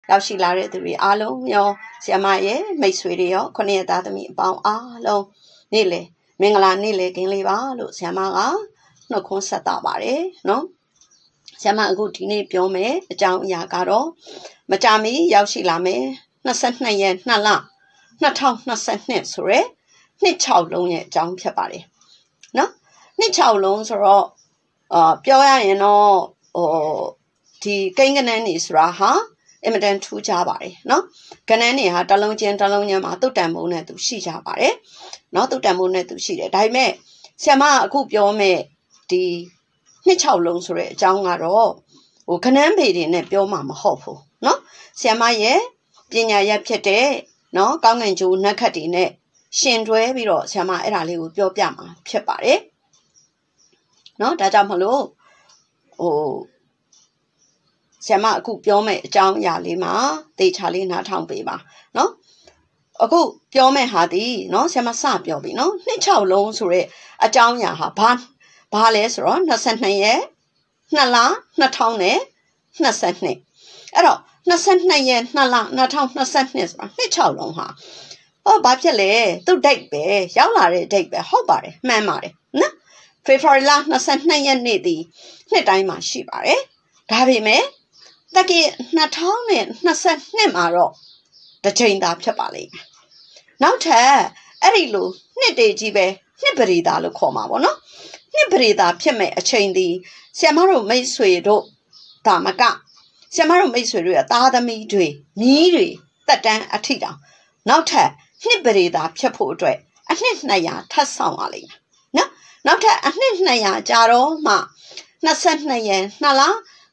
ရောက်ရှိလာတဲ့သူတွေအားလုံးရောဆရာမရဲ့မိတ်ဆွေတွေရောခုနှစ်သားသမီးအပေါင်းအားလုံးနေ့လေမင်္ဂလာနေ့လေကင်းလေးပါလို့ဆရာမကနှုတ်ခွန်းဆက်တာပါတယ်နော်ဆရာမအခုဒီနေ့ပြောမယ်အကြောင်းအရာကတော့မကြာမီရောက်ရှိလာမယ်22ရက်2လ2022ဆိုရဲနှစ်6လုံးရဲ့အကြောင်းဖြစ်ပါတယ်နော်နှစ်6လုံးဆိုတော့ပြောရရင်တော့ဒီကိန်းကနန်းနေဆိုတာဟာအင်မတန်ထူးခြားပါတယ်နော်ကနန်းနေဟာတလုံးချင်းမှာတုတ်တန်မိုးနဲ့သူရှိကြပါတယ်နော်တုတ်တန်မိုးနဲ့သူရှိတယ်ဒါပေမဲ့ဆရာမအခုပြောမယ်ဒီနှစ်6လုံးဆိုတဲ့အကြောင်းကတော့ကနန်းပေတွေနဲ့ပြောမှာမဟုတ်ဘူးနော်ဆရာမရဲ့ပညာရပ်ဖြစ်တဲ့နော်ကောင်းကင်ကျိုးနက္ခတ်တွေနဲ့ရှင်တွဲပြီးတော့ဆရာမအဲ့ဒါလေးကိုပြောပြမှာဖြစ်ပါတယ်နော်ဒါကြောင့်မလို့ဆရာမအခုပြောမယ့်အကြောင်းအရာလေးမှာသေချာလေးနားထောင်ပေးပါနော်အခုပြောမယ့်ဟာဒီနော်ဆရာမစပြောပြီနော်နှစ်6လုံးဆိုရဲအကြောင်းအရာဟာဘာလဲဆိုတော့22ရက်2လ2022အဲ့တော့22ရက်2လ2022ဆိုတာနှစ်6လုံးဟာဘာဖြစ်လဲသူ့ date ပဲရောက်လာတဲ့ date ပဲဟုတ်ပါတယ်မှန်ပါတယ်နော်ဖေဖော်ဝါရီလ22ရက်နေ့ဒီနှစ်တိုင်းမှာရှိပါတယ်ဒါပေမဲ့တကယ်2022မှာတော့တစ်ချိန်သာဖြစ်ပါလိမ့်မယ်နောက်ထပ်အဲ့ဒီလိုနှစ်တည်းကြီးပဲနှစ်ပရိသာလို့ခေါ်မှာပေါ့နော်နှစ်ပရိသာဖြစ်မဲ့အချိန်ဒီဆရာမတို့မိတ်ဆွေတို့ဒါမကဆရာမတို့မိတ်ဆွေတို့ရဲ့သားသမီးတွေမြီးတွေတက်တန်းအထိတောင်နောက်ထပ်နှစ်ပရိသာဖြစ်ဖို့အတွက်အနှစ်200ထပ်ဆောင်ရလိမ့်မယ်နော်နောက်ထပ်အနှစ်200ကြာတော့မှ22ရက်2လ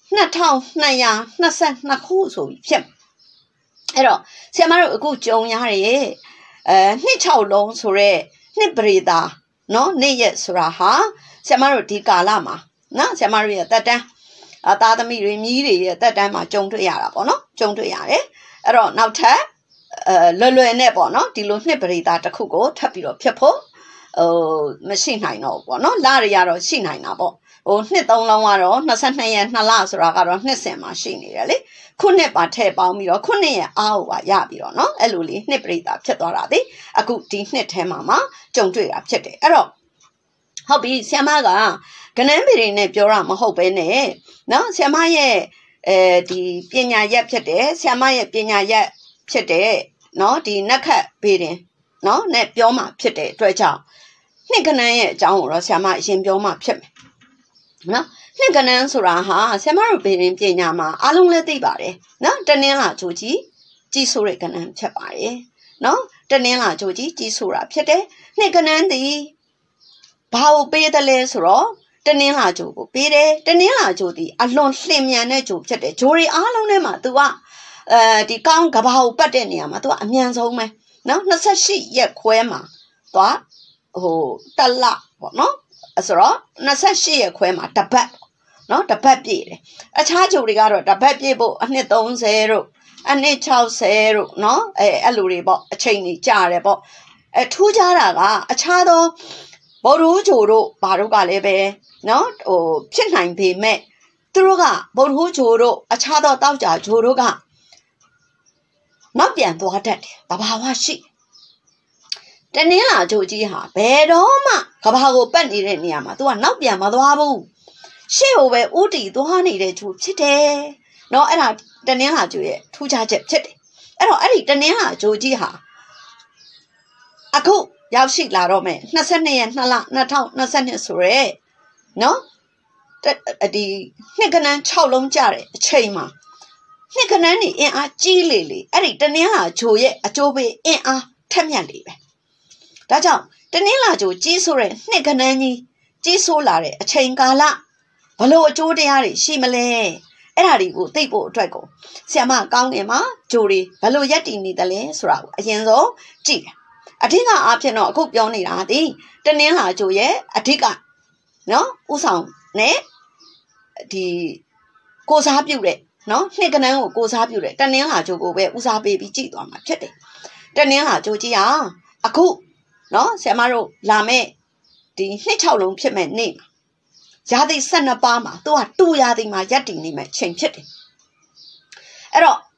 2222ခုဆိုပြီးဖြစ်အဲ့တော့ဆရာမတို့အခုကြုံရတဲ့နှစ်6လုံးဆိုရဲနှစ်ပရိသာနော်နေ့ရက်ဆိုတာဟာဆရာမတို့ဒီကာလမှာနော်ဆရာမတို့ရဲ့တက်တန်းသားသမီးတွေမြီးတွေရဲ့တက်တန်းမှာကြုံတွေ့ရတာပေါ့နော်ကြုံတွေ့ရတယ်အဲ့တော့နောက်ထပ်လွယ်နဲ့ပေါ့နော်ဒီလိုနှစ်ပရိသာတစ်ခုကိုထပ်ပြီးတော့ဖြစ်ဖို့မရှိနိုင်တော့ဘူးပေါ့နော်လတွေကတော့ရှိနိုင်တာပေါ့နှစ်3လုံးကတော့22ရက်2လဆိုတာကတော့နှစ်စဉ်မှာရှိနေတယ်လေခုနှစ်ပါထည့်ပေါင်းပြီးတော့ခုနှစ်ရဲ့အားကိုပါရပြီးတော့နော်အဲ့လိုလေးနှစ်ပရိသာဖြစ်သွားတာဒီအခုဒီနှစ်ထဲမှာကြုံတွေ့တာဖြစ်တယ်အဲ့တော့ဟုတ်ပြီဆရာမကကနန်းပေတွေနဲ့ပြောတာမဟုတ်ပဲနဲ့နော်ဆရာမရဲ့ဒီပညာရပ်ဖြစ်တယ်ဆရာမရဲ့ပညာရပ်ဖြစ်တယ်နော်ဒီနက္ခတ်ပေတင်နော်နဲ့ပြောမှာဖြစ်တဲ့အတွက်ကြောင့်နှစ်ကနန်းရဲ့အကြောင်းကိုတော့ဆရာမအရင်ပြောမှဖြစ်မယ်နော်နှစ်ကနန်းဆိုတာဟာဆရာမတို့ပေတင်ပညာမှာအားလုံးလည်းသိပါတယ်နော်တနင်္လာကြိုကြီးကြီးဆိုတဲ့ကနန်းဖြစ်ပါတယ်နော်တနင်္လာကြိုကြီးကြီးဆိုတာဖြစ်တယ်နှစ်ကနန်းဒီဘာကိုပေးတယ်လဲဆိုတော့တနင်္လာကြိုကိုပေးတယ်တနင်္လာကြိုဒီအလွန်လှင်မြန်တဲ့ကြိုဖြစ်တယ်ဂျိုတွေအားလုံးထဲမှာ तू ကဒီကောင်းကဘာကိုပတ်တဲ့နေရာမှာ तू ကအမြန်ဆုံးပဲနော်28ရက်ခွဲမှာသွားတလပေါ့နော်ဆိုတော့28ရက်ခွဲမှာတပတ်နော်တပတ်ပြည့်တယ်အခြားကြိုတွေကတော့တပတ်ပြည့်ဖို့အနှစ်30တို့အနှစ်60တို့နော်အဲ့လိုတွေပေါ့အချိန်ကြီးကြာတယ်ပေါ့ထူးခြားတာကအခြားသောဘော်ရူးဂျိုတို့ဘာတို့ကလည်းပဲနော်ဖြစ်နိုင်ပေမဲ့သူတို့ကဘော်ရူးဂျိုတို့အခြားသောတောက်ကြဂျိုတို့ကနောက်ပြန်သွားတတ်တယ်ဘာဝရှိတနင်္လာကြိုကြီးဟာဘယ်တော့မှကဘာကိုပတ်နေတဲ့နေရာမှာ तू ကနောက်ပြန်မသွားဘူးရှေ့ကိုပဲဥတီသွားနေတဲ့ဂျိုဖြစ်တယ်နော်အဲ့ဒါတနင်္လာကြိုရဲ့ထူးခြားချက်ဖြစ်တယ်အဲ့တော့အဲ့ဒီတနင်္လာကြိုကြီးဟာအခုရောက်ရှိလာတော့မယ်22ရက်2လ2022ဆိုရဲနော်ဒီနှစ်ကနန်း6လုံးကြတဲ့အချိန်မှာနှစ်ကနန်းနေအင်အားကြီးလေအဲ့ဒီတနင်္လာဂျိုရဲ့အကျိုးပေးအင်အားထက်မြက်လေပဲဒါကြောင့်တနင်္လာဂျိုကြီးဆိုတဲ့နှစ်ကနန်းကြီးဆိုးလာတဲ့အချိန်ကာလဘလို့အကျိုးတရားတွေရှိမလဲအဲ့ဒါတွေကိုသိဖို့အတွက်ကိုဆရာမကောင်းငင်မှာဂျိုတွေဘလို့ရက်တည်နေတယ်လဲဆိုတာကိုအရင်ဆုံးကြည့်အဓိကအားဖြင့်တော့အခုပြောနေတာဒီတနင်္လာဂျိုရဲ့အဓိကနော်ဥဆောင်နဲ့ဒီကိုစားပြုတဲ့နော်နှစ်ကနန်းကိုကိုစားပြုတဲ့တနင်္လာဂျိုကိုပဲဦးစားပေးပြီးကြည့်သွားမှာဖြစ်တယ်တနင်္လာဂျိုကြီးဟာအခုနော်ဆရာမတို့လာမဲ့ဒီနှစ်6လုံးဖြစ်မဲ့နေ့မှာရာသီ12ပါးမှာသူကတူရာသီမှာရက်တည်နေမဲ့ချိန်ဖြစ်တယ်အဲ့တော့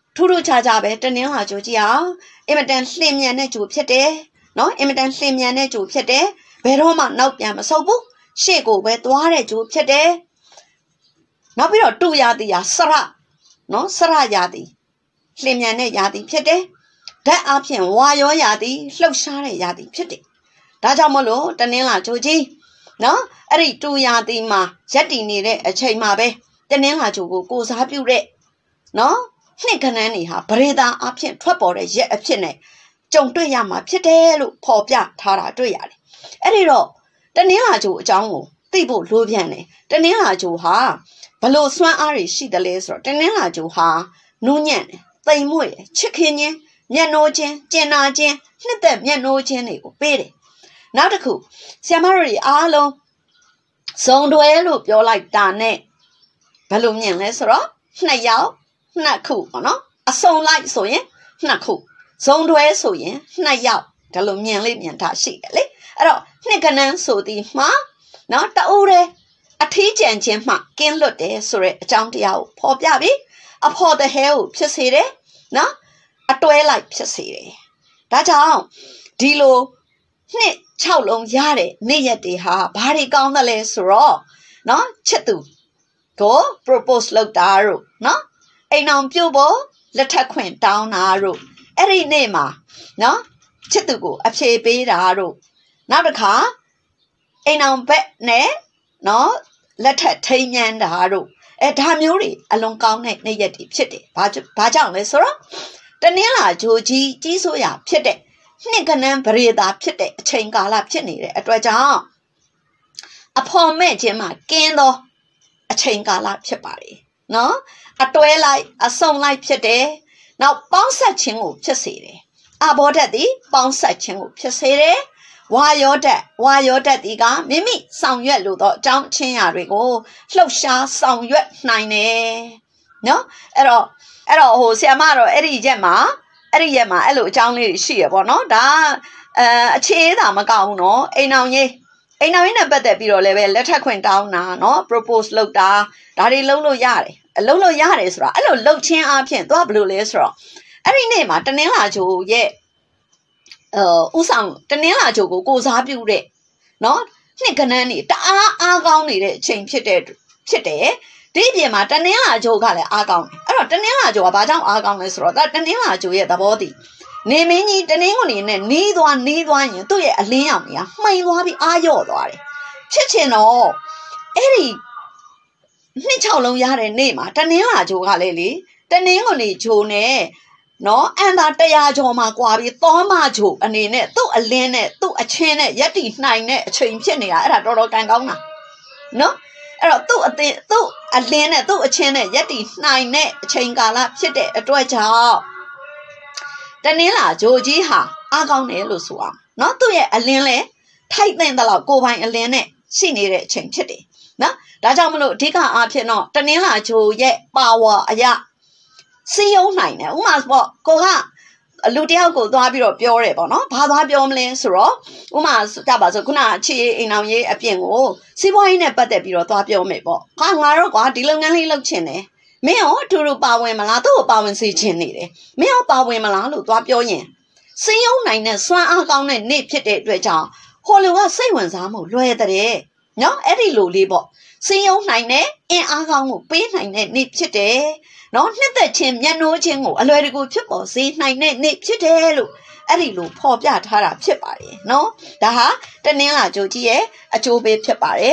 ထူးထူးခြားခြားပဲတနင်္လာကြိုကြည့်အောင်အင်မတန်လှင်မြန်တဲ့ကြိုဖြစ်တယ်နော်အင်မတန်လှင်မြန်တဲ့ကြိုဖြစ်တယ်ဘယ်တော့မှနောက်ပြန်မဆုတ်ဘူးရှေ့ကိုပဲသွားတဲ့ကြိုဖြစ်တယ်နောက်ပြီးတော့တူရာတီရာစရနော်စရရာတီလှင်မြန်တဲ့ရာတီဖြစ်တယ်ဓာတ်အပြင်ဝါရောရာတီလှုပ်ရှားတဲ့ရာတီဖြစ်တယ်ဒါကြောင့်မလို့တနင်္လာကြိုကြီးနော်အဲ့ဒီတူရာတီမှာရက်တည်နေတဲ့အချိန်မှာပဲတနင်္လာကြိုကိုစားပြုတဲ့နော်နှစ်ခဏန်းနေဟာဗရေတာအဖြစ်ထွက်ပေါ်တဲ့ရက်အဖြစ်နဲ့ကြုံတွေ့ရမှာဖြစ်တယ်လို့ဖော်ပြထားတာတွေ့ရတယ်အဲ့ဒီတော့တနင်္လာကြိုအကြောင်းကိုသိဖို့လိုပြန်တယ်တနင်္လာကြိုဟာဘလို့စွမ်းအားတွေရှိတယ်လဲဆိုတော့တနင်္လာကြိုဟာနူးညံ့တယ်တိမ်မွေ့တယ်ချစ်ခင်ခြင်းမျက်နှိုးခြင်းကျင်နာခြင်းနှစ်သက်မျက်နှိုးခြင်းတွေကိုပေးတယ်နောက်တစ်ခုဆရာမတို့တွေအားလုံးစုံတွဲလို့ပြောလိုက်တာနဲ့ဘယ်လိုမြင်လဲဆိုတော့2ယောက်2ခုပေါ့နော်အစုံလိုက်ဆိုရင်2ခုစုံတွဲဆိုရင်2ယောက်ဒါလိုမြင်လေးမြင်တာရှိတယ်လေအဲ့တော့နှစ်ကနန်းဆိုသည်မှာနော်တအူးတဲ့အထီးကျန်ခြင်းမှကင်းလွတ်တယ်ဆိုတဲ့အကြောင်းတရားကိုဖော်ပြပြီးအဖော်တဟဲကိုဖြစ်စေတယ်နော်အတွဲလိုက်ဖြစ်စေတယ်ဒါကြောင့်ဒီလိုနှစ်6လုံးရတဲ့နေ့ရက်တွေဟာဘာတွေကောင်းတယ်လဲဆိုတော့နော်ချစ်သူကို propose လုပ်တာတို့နော်အိမ်အောင်ပြုတ်ဖို့လက်ထပ်ခွင့်တောင်းတာတို့အဲ့ဒီနေ့မှာနော်ချစ်သူကိုအဖြေပေးတာတို့နောက်တစ်ခါအိမ်အောင်ဘက်နဲ့နော်လက်ထပ်ထိမ်းမြန်းတာတို့ဒါမျိုးတွေအလွန်ကောင်းတဲ့နေ့ရက်တွေဖြစ်တယ်ဘာကြောင့်လဲဆိုတော့တနင်္လာကြိုကြီးဆိုရဖြစ်တဲ့နှစ်ကနန်းပရိသာဖြစ်တဲ့အချိန်ကာလဖြစ်နေတဲ့အတွက်ကြောင့်အဖော်မဲ့ခြင်းမှာကင်းသောအချိန်ကာလဖြစ်ပါတယ်နော်အတွဲလိုက်အစုံလိုက်ဖြစ်တယ်နောက်ပေါင်းဆက်ခြင်းကိုဖြစ်စေတယ်အဘောဓာတ်သည်ပေါင်းဆက်ခြင်းကိုဖြစ်စေတယ်ဝါယောဓာတ်ဒီကမိမိဆောင်ရွက်လို့တော့အကြောင်းချင်းရာတွေကိုလှုပ်ရှားဆောင်ရွက်နိုင်တယ်နော်အဲ့တော့ဟိုဆရာမတော့အဲ့ဒီရက်မှာအဲ့လိုအကြောင်းလေးတွေရှိရပေါ့နော်ဒါအခြေအသာမကောက်ဘူးနော်အိမ်အောင်ရေးနဲ့ပတ်သက်ပြီးတော့လည်းပဲလက်ထပ်ခွင့်တောင်းတာနော် propose လုပ်တာဒါတွေလုပ်လို့ရတယ်ဆိုတာအဲ့လိုလုပ်ချင်းအပြင်သွားဘယ်လိုလဲဆိုတော့အဲ့ဒီနေ့မှာတနင်္လာကြိုရဲ့ဥဆောင်တနင်္လာကြိုကိုစားပြုတဲ့နော်နှစ်ကနန်းနေတအားကောင်းနေတဲ့အချိန်ဖြစ်တယ်ဒီပြင်မှာတနင်္လာကြိုကလည်းအားကောင်းတယ်အဲ့တော့တနင်္လာကြိုကဘာကြောင့်အားကောင်းလဲဆိုတော့တနင်္လာကြိုရဲ့သဘောတည်နေမင်းကြီးတနင်္ဂနွေနဲ့နီးသွားရင်သူ့ရဲ့အလင်းရောင်ကြီးမှိန်သွားပြီးအားရော့သွားတယ်ဖြစ်ချင်တော့အဲ့ဒီနှစ်6လုံးရတဲ့နေ့မှာတနင်္လာကြိုကလည်းလေတနင်္ဂနွေကြိုနဲ့နော်အန်သာ100ကျော်မှာကွာပြီးသောမကြိုအနေနဲ့သူ့အလင်းနဲ့သူ့အချင်းနဲ့ရက်တီနိုင်တဲ့အချိန်ဖြစ်နေတာအဲ့ဒါတော်တော်ကန်ကောင်းတာနော်အဲ့တော့သူ့အလင်းနဲ့သူ့အချင်းနဲ့ရက်တီနိုင်တဲ့အချိန်ကာလဖြစ်တဲ့အတွက်ကြောင့်တနင်္လာကြိုကြီးဟာအားကောင်းတယ်လို့ဆိုအောင်နော်သူ့ရဲ့အလင်းလဲထိုက်တဲ့လောက်ကိုပိုင်အလင်းနဲ့ရှိနေတဲ့အချိန်ဖြစ်တယ်နော်ဒါကြောင့်မလို့အဓိကအားဖြင့်တော့တနင်္လာကြိုရဲ့ပါဝါအရာစီယုံနိုင်တယ်ဥမာပေါ့ကိုကလူတယောက်ကိုသွားပြီးတော့ပြောတယ်ပေါ့နော်ဘာသွားပြောမလဲဆိုတော့ဥမာကြပါစို့ခုနချီအိမ်အောင်ရေးအပြင်ကိုစီးပွားရေးနဲ့ပတ်သက်ပြီးတော့သွားပြောမယ်ပေါ့ငါတော့ကွာဒီလုပ်ငန်းလေးလုပ်ချင်တယ်မင်းရောအတူတူပါဝင်မလားသူ့ကိုပါဝင်စေချင်နေတယ်မင်းရောပါဝင်မလားလို့သွားပြောရင်စီယုံနိုင်တဲ့စွမ်းအားကောင်းတဲ့နေ့ဖြစ်တဲ့အတွက်ကြောင့်ဟိုလူကစိတ်ဝင်စားမှုလွယ်တဲ့နော်အဲ့ဒီလိုလေးပေါ့စီယုံနိုင်တဲ့အင်အားကောင်းမှုပေးနိုင်တဲ့နေ့ဖြစ်တယ်နော်နှစ်သက်ခြင်းမျက်နှိုးခြင်းကိုအလွယ်တကူဖြစ်ပေါ်စေနိုင်တဲ့နေ့ဖြစ်တယ်လို့အဲ့ဒီလိုဖော်ပြထားတာဖြစ်ပါတယ်နော်ဒါဟာတနင်္လာကြိုကြီးရဲ့အကျိုးပေးဖြစ်ပါတယ်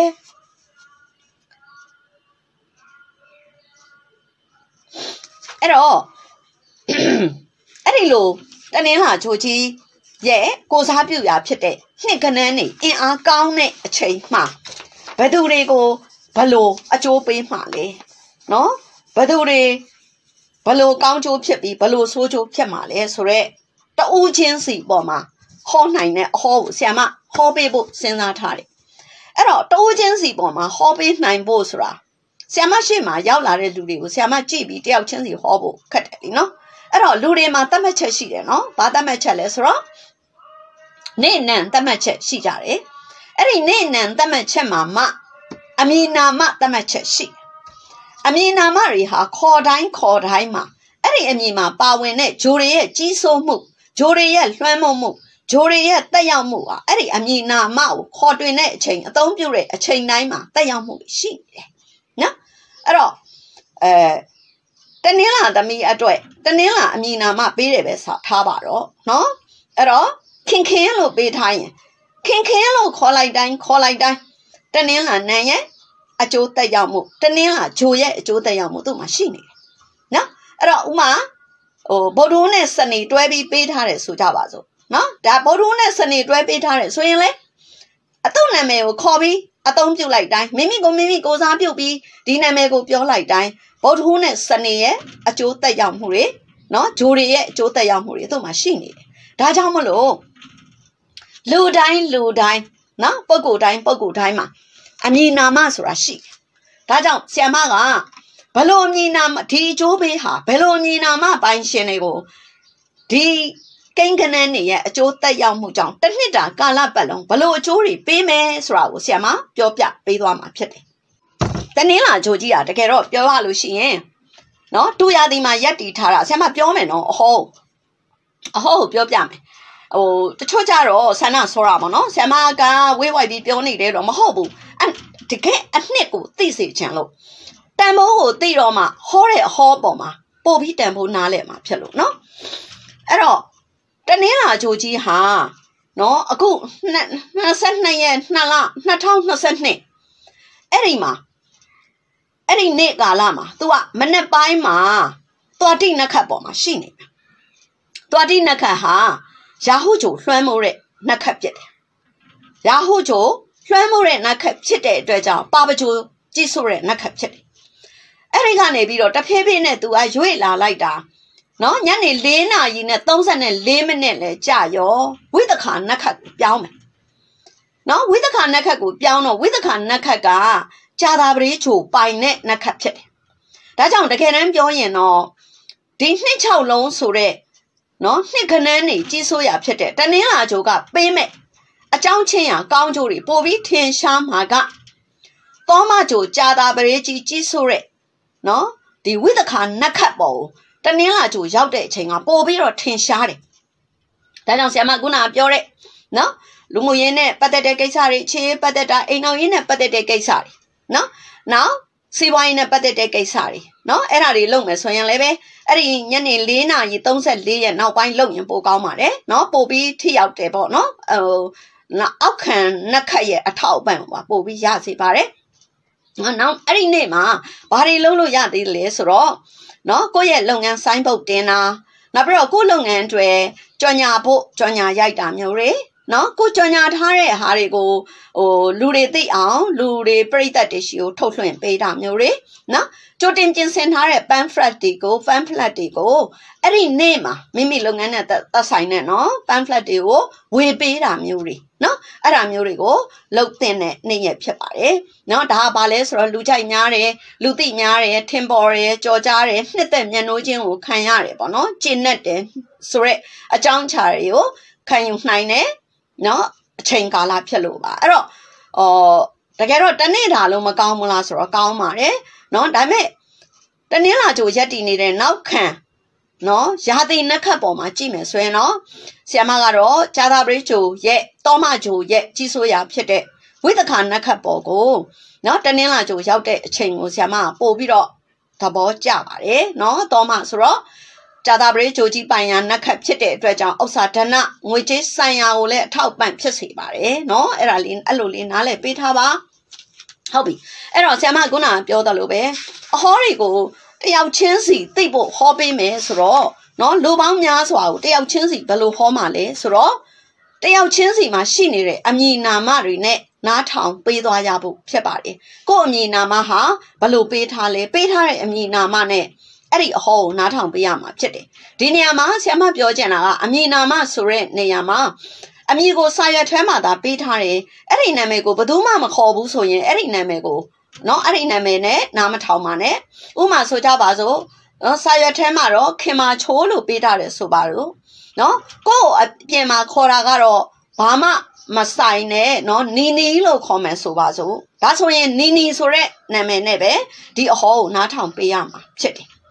အဲ့တော့အဲ့ဒီလိုတနင်္လာကြိုကြီးရဲ့ကိုစားပြုရာဖြစ်တဲ့နှစ်ကနန်းနေအင်အားကောင်းတဲ့အချိန်မှာဘယ်သူတွေကိုဘလို့အကျိုးပေးမှလဲနော်ဘယ်သူတွေဘလို့ကောင်းကျိုးဖြစ်ပြီးဘလို့ဆိုးကျိုးဖြစ်မှလဲဆိုတော့တဦးချင်းစီပေါ်မှာဟောနိုင်တဲ့အဟောကိုဆရာမဟောပေးဖို့စဉ်းစားထားတယ်အဲ့တော့တဦးချင်းစီပေါ်မှာဟောပေးနိုင်ဖို့ဆိုတာဆရာမရှိမှရောက်လာတဲ့လူတွေကိုဆရာမကြည့်ပြီးတယောက်ချင်းစီဟောဖို့ခက်တယ်လीနော်အဲ့တော့လူတွေမှာသတ်မှတ်ချက်ရှိတယ်နော်ဘာသတ်မှတ်ချက်လဲဆိုတော့နေ့နံသတ်မှတ်ချက်ရှိကြတယ်အဲ့ဒီနေ့နံသတ်မှတ်ချက်မှာအမည်နာမသတ်မှတ်ချက်ရှိအမည်နာမတွေဟာခေါ်တိုင်းမှာအဲ့ဒီအမည်မှာပါဝင်တဲ့ဂျိုတွေရဲ့ကြီးစိုးမှုဂျိုတွေရဲ့လွှမ်းမိုးမှုဂျိုတွေရဲ့တက်ရောက်မှုဟာအဲ့ဒီအမည်နာမကိုခေါ်တွင်တဲ့အချိန်အသုံးပြုတဲ့အချိန်တိုင်းမှာတက်ရောက်မှုရှိတယ်နော်အဲ့တော့တနင်္လာသမီးအတွက်တနင်္လာအမည်နာမပေးတယ်ပဲထားပါတော့နော်အဲ့တော့ခင်ခင်လို့ပေးထားရင်ခင်ခင်လို့ခေါ်လိုက်တိုင်းတနင်္လာနံရဲ့အကျိုးတက်ရောက်မှုတနင်္လာဂျိုရဲ့အကျိုးတက်ရောက်မှုသူ့မှာရှိနေတယ်နော်အဲ့တော့ဥမာဗုဒ္ဓဟူးနဲ့စနေတွဲပြီးပေးထားတယ်ဆိုကြပါစို့နော်ဒါဗုဒ္ဓဟူးနဲ့စနေတွဲပေးထားတယ်ဆိုရင်လေအတုနာမည်ကိုခေါ်ပြီးအသုံးပြုလိုက်တိုင်းမိမိကိုစားပြုတ်ပြီးဒီနာမည်ကိုပြောလိုက်တိုင်းဗုဒ္ဓဟူးနဲ့စနေရဲ့အကျိုးတက်ရောက်မှုတွေနော်ဂျိုတွေရဲ့အကျိုးတက်ရောက်မှုတွေသူ့မှာရှိနေတယ်ဒါကြောင့်မလို့လူတိုင်းနော်ပုဂ္ဂိုလ်တိုင်းမှာအမည်နာမဆိုတာရှိတယ်ဒါကြောင့်ဆရာမကဘလို့အမည်နာမဒီအကျိုးပေးဟာဘလို့အမည်နာမပိုင်ရှင်တွေကိုဒီကိန်းကနန်းတွေရဲ့အကျိုးတက်ရောက်မှုကြောင့်တစ်နှစ်တာကာလပတ်လုံးဘလို့အကျိုးတွေပေးမယ်ဆိုတာကိုဆရာမပြောပြပေးသွားမှာဖြစ်တယ်တနင်္လာဂျိုကြီးอ่ะတကယ်တော့ပြောရလို့ရှိရင်နော်တူရသည်မှာရက်တီထားတာဆရာမပြောမယ်နော်အဟောပြောပြမယ်တချို့ကြတော့ဆန္ဒဆောရပါနော်ဆရာမကဝေးဝိုက်ပြီးပြောနေတယ်တော့မဟုတ်ဘူးတကယ်အနှစ်ကိုသိစေချင်လို့တန်ဖိုးကိုသိတော့မှဟောတဲ့အဟောပေါ်မှာပို့ပြီးတန်ဖိုးနားလဲမှာဖြစ်လို့နော်အဲ့တော့တနင်္လာဂျိုကြီးဟာနော်အခု22ရက်2လ2022အဲ့ဒီမှာအဲ့ဒီနေ့ကာလမှာ तू ကမနေ့ပိုင်းမှာသွားတိနခတ်ပေါ်မှာရှိနေတယ်သွားတိနခတ်ဟာရာဟုဂျိုလွှမ်းမိုးတဲ့နခတ်ဖြစ်တယ်ရာဟုဂျိုလွှမ်းမိုးတဲ့နခတ်ဖြစ်တဲ့အတွက်ကြောင့်ပါပဂျိုကြီးဆိုတဲ့နခတ်ဖြစ်တယ်အဲ့ဒီကနေပြီးတော့တဖြည်းဖြည်းနဲ့ तू ကရွေ့လာလိုက်တာနော်ညနေ4နာရီနဲ့34မိနစ်လဲကြာရောဝိသခာနခတ်ကိုပြောင်းမယ်နော်ဝိသခာနခတ်ကိုပြောင်းတော့ဝိသခာနခတ်ကကြာသာပရိချိုပိုင်တဲ့နခတ်ဖြစ်တယ်ဒါကြောင့်တကယ်တမ်းပြောရင်တော့ဒီနှစ်6လုံးဆိုတဲ့နော်နှစ်ခဏန်းနေကြီးစိုးရဖြစ်တဲ့တနင်္လာဂျိုကပေးမဲ့အကြောင်းချင်းရကောင်းကျိုးတွေပို့ပြီးထင်ရှားမှာကသောမဂျိုကြာသာပရိကြီးစိုးတဲ့နော်ဒီဝိသခာနခတ်ပေါ်တနင်္လာဂျိုရောက်တဲ့အချိန်ကပို့ပြီးတော့ထင်ရှားတယ်ဒါကြောင့်ဆရာမခုနပြောတဲ့နော်လူမှုရေးနဲ့ပတ်သက်တဲ့ကိစ္စတွေခြေပတ်သက်တာအိမ်အောင်ရေးနဲ့ပတ်သက်တဲ့ကိစ္စတွေနော်နောက်စီးပွားရေးနဲ့ပတ်သက်တဲ့ကိစ္စတွေနော်အဲ့ဒါတွေလုပ်မယ်ဆိုရင်လည်းပဲအဲ့ဒီညနေ4:34ရက်နောက်ပိုင်းလုပ်ရင်ပိုကောင်းပါတယ်နော်ပိုပြီးထိရောက်တယ်ပေါ့နော်အောက်ခံနက်ခတ်ရဲ့အထောက်အပံ့ပါပိုပြီးရစေပါတယ်နောက်အဲ့ဒီနေ့မှာဘာတွေလုပ်လို့ရသေးလဲဆိုတော့နော်ကိုယ့်ရဲ့လုပ်ငန်းဆိုင်းဘုတ်တင်တာနောက်ပြီးတော့ကိုယ့်လုပ်ငန်းတွေကြော်ညာဖို့ကြော်ညာရိုက်တာမျိုးတွေနော်ကိုကြော်ညာထားတဲ့ဟာတွေကိုလူတွေသိအောင်လူတွေပြိသက်တွေရှိကိုထုတ်လွှင့်ပေးတာမျိုးတွေနော်ကြိုတင်ပြင်ဆင်ထားတဲ့ pamphlet တွေကိုအဲ့ဒီနေ့မှာမိမိလုပ်ငန်းနဲ့သက်ဆိုင်တဲ့နော် pamphlet တွေကိုဝေပေးတာမျိုးတွေနော်အဲ့ဒါမျိုးတွေကိုလုပ်တဲ့နေ့ရက်ဖြစ်ပါတယ်နော်ဒါကဘာလဲဆိုတော့လူကြိုက်များတယ်လူသိများတယ်ထင်ပေါ်တယ်ကြော်ကြားတယ်နှစ်သက်မျက်နှိုးခြင်းကိုခံရတယ်ပေါ့နော်ကျင့်နဲ့တယ်ဆိုရက်အကြောင်းချာတွေကိုခံယူနိုင်တယ်နော်အချိန်ကာလဖြစ်လို့ပါအဲ့တော့တကယ်တော့တနေ့တာလုံးမကောင်းဘူးလားဆိုတော့ကောင်းပါတယ်နော်ဒါပေမဲ့တနင်္လာဂျိုရက်တည်နေတဲ့နောက်ခံနော်ရာသီနက်ခတ်ပေါ်မှာကြည့်မယ်ဆိုရင်နော်ဆရာမကတော့ဂျာသာပရိဂျိုရဲ့တောမဂျိုရဲ့ကြီးစိုးရာဖြစ်တဲ့ဝိသခာနက်ခတ်ပေါ်ကိုနော်တနင်္လာဂျိုရောက်တဲ့အချိန်ကိုဆရာမပို့ပြီးတော့သဘောကျပါတယ်နော်တောမဆိုတော့ဂျာသာပရိဂျိုကြီးပိုင်ရနက်ခတ်ဖြစ်တဲ့အတွက်ကြောင့်ဥစ္စာဒဏငွေကြေးဆိုင်ရာကိုလည်းအထောက်ပံ့ဖြစ်စေပါတယ်နော်အဲ့ဒါလေးအဲ့လိုလေးနားလည်ပေးထားပါဟုတ်ပြီအဲ့တော့ဆရာမကပြောသလိုပဲအဟောတွေကိုတယောက်ချင်းစီသိဖို့ဟောပေးမယ်ဆိုတော့နော်လူပေါင်းများစွာကိုတယောက်ချင်းစီဘယ်လိုဟောမှာလဲဆိုတော့တယောက်ချင်းစီမှာရှိနေတဲ့အမည်နာမတွေနဲ့နားထောင်ပေးသွားရဖို့ဖြစ်ပါတယ်ကို့အမည်နာမဟာဘယ်လိုပေးထားလဲပေးထားတဲ့အမည်နာမနဲ့အဲ့ဒီအဟောကိုနားထောင်ပေးရမှာဖြစ်တယ်ဒီနေရာမှာဆရာမပြောချင်တာကအမည်နာမဆိုတဲ့နေရာမှာအမည်ကိုစာရွက်ထဲမှာသာပေးထားတယ်အဲ့ဒီနာမည်ကိုဘယ်သူမှမခေါ်ဘူးဆိုရင်အဲ့ဒီနာမည်ကိုနော်အဲ့ဒီနာမည်နဲ့နားမထောင်ပါနဲ့ဥမာဆိုကြပါစို့စာရွက်ထဲမှာတော့ခင်မာချိုးလို့ပေးထားတယ်ဆိုပါတော့နော်ကိုယ့်အပြင်မှာခေါ်တာကတော့ဘာမှမဆိုင်နဲ့နော်နီနီလို့ခေါ်မယ်ဆိုပါစို့ဒါဆိုရင်နီနီဆိုတဲ့နာမည်နဲ့ပဲဒီအဟောကိုနားထောင်ပေးရမှာဖြစ်တယ်နော်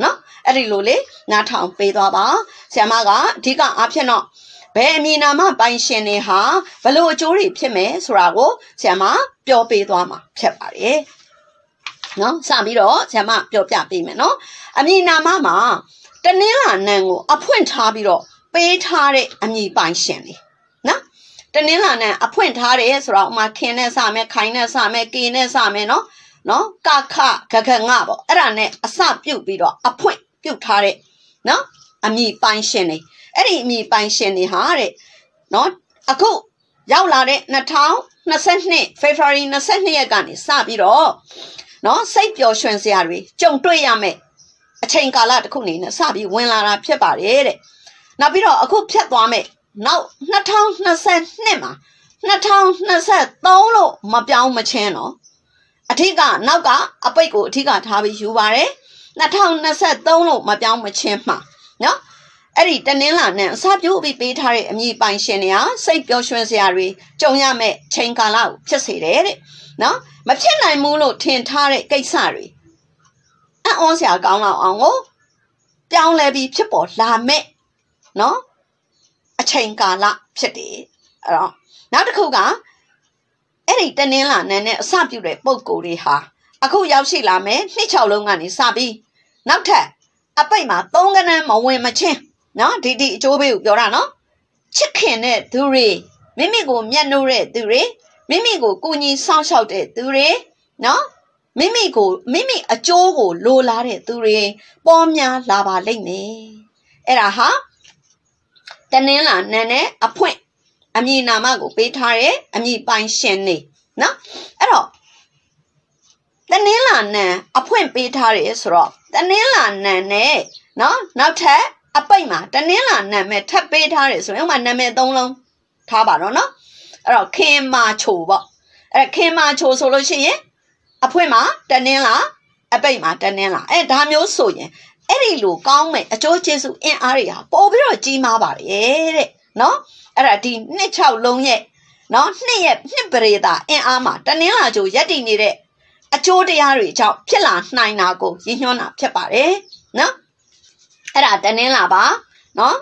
အဲ့ဒီလိုလေနားထောင်ပေးသွားပါဆရာမကအဓိကအဖြစ်တော့ဘယ်အမည်နာမပိုင်ရှင်တွေဟာဘလို့အကျိုးတွေဖြစ်မယ်ဆိုတာကိုဆရာမပြောပေးသွားမှာဖြစ်ပါတယ်နော်စပြီးတော့ဆရာမပြောပြပေးမယ်နော်အမည်နာမမှာတနင်္လာနံကိုအဖွင့်ထားပြီးတော့ပေးထားတဲ့အမည်ပိုင်ရှင်တွေနော်တနင်္လာနံအဖွင့်ထားတယ်ဆိုတော့ဥမာခင်နဲ့စမယ်ခိုင်နဲ့စမယ်ကေနဲ့စမယ်နော်ကခဂဂငပေါ့အဲ့ဒါနဲ့အစပြုတ်ပြီးတော့အဖွင့်ပြုတ်ထားတဲ့နော်အမည်ပိုင်ရှင်တွေအဲ့ဒီအမည်ပိုင်ရှင်တွေဟာတဲ့နော်အခုရောက်လာတဲ့2022 February 22ရက်ကနေစပြီးတော့နော်စိတ်ပျော်ရွှင်စရာတွေကြုံတွေ့ရမယ်အချိန်ကာလတစ်ခုနေနဲ့စပြီးဝင်လာတာဖြစ်ပါတယ်တဲ့နောက်ပြီးတော့အခုဖြတ်သွားမယ်နောက်2022မှာ2023လို့မပြောင်းမချင်းနော်အထက်ကနောက်ကအပိတ်ကိုအထက်ကထားပြီးယူပါတယ်2023လို့မပြောင်းမချင်းမှာနော်အဲ့ဒီတနင်္လာနဲ့အစပြုတ်ပြီးပေးထားတဲ့အမည်ပိုင်ရှင်တွေဟာစိတ်ပျော်ရွှင်စရာတွေကြုံရမယ်ချိန်ကာလကိုဖြစ်စေတယ်တဲ့နော်မဖြစ်နိုင်ဘူးလို့ထင်ထားတဲ့ကိစ္စတွေအံ့ဩစရာကောင်းတော့အောင်ကိုပြောင်းလဲပြီးဖြစ်ပေါ်လာမယ်နော်အချိန်ကာလဖြစ်တယ်အဲ့တော့နောက်တစ်ခုကအဲ့ဒီတနင်္လာနဲ့အစပြုတ်တဲ့ပုံကိုယ်တွေဟာအခုရောက်ရှိလာမယ်နှစ်6လုံးကနေစပြီးနောက်ထပ်အပိတ်မှာ3ကနန်းမဝင်မချင်းနော်ဒီအကျိုးပေးကိုပြောတာနော်ချစ်ခင်တဲ့သူတွေမိမိကိုမျက်နှိုးတဲ့သူတွေမိမိကိုကူညီစောင့်ရှောက်တဲ့သူတွေနော်မိမိအကျိုးကိုလိုလားတဲ့သူတွေပေါ်များလာပါလိမ့်မယ်အဲ့ဒါဟာတနင်္လာနဲ့အဖွင့်အမည်နာမကိုပေးထားတဲ့အမည်ပိုင်ရှင်နေနော်အဲ့တော့တနင်္လာနဲ့အဖွင့်ပေးထားတယ်ဆိုတော့တနင်္လာနဲ့နော်နောက်ထပ်အပိတ်မှာတနင်္လာနာမည်ထပ်ပေးထားတယ်ဆိုရင်ဥမာနာမည်3လုံးထားပါတော့နော်အဲ့တော့ခင်မာချိုပေါ့အဲ့ခင်မာချိုဆိုလို့ရှိရင်အဖွင့်မှာတနင်္လာအပိတ်မှာတနင်္လာအဲ့ဒါမျိုးဆိုရင်အဲ့ဒီလိုကောင်းမယ်အကျိုးကျေးဇူးအင်အားတွေဟာပို့ပြီးတော့ကြီးမားပါတယ်တဲ့နော်အဲ့ဒါဒီနှစ်6လုံးရဲ့နော်နှစ်ပရိသအင်အားမှာတနင်္လာချိုရက်တည်နေတဲ့အကျိုးတရားတွေကြောင့်ဖြစ်လာနိုင်တာကိုရည်ညွှန်းတာဖြစ်ပါတယ်နော်အဲ့ဒါတနင်္လာပါနော်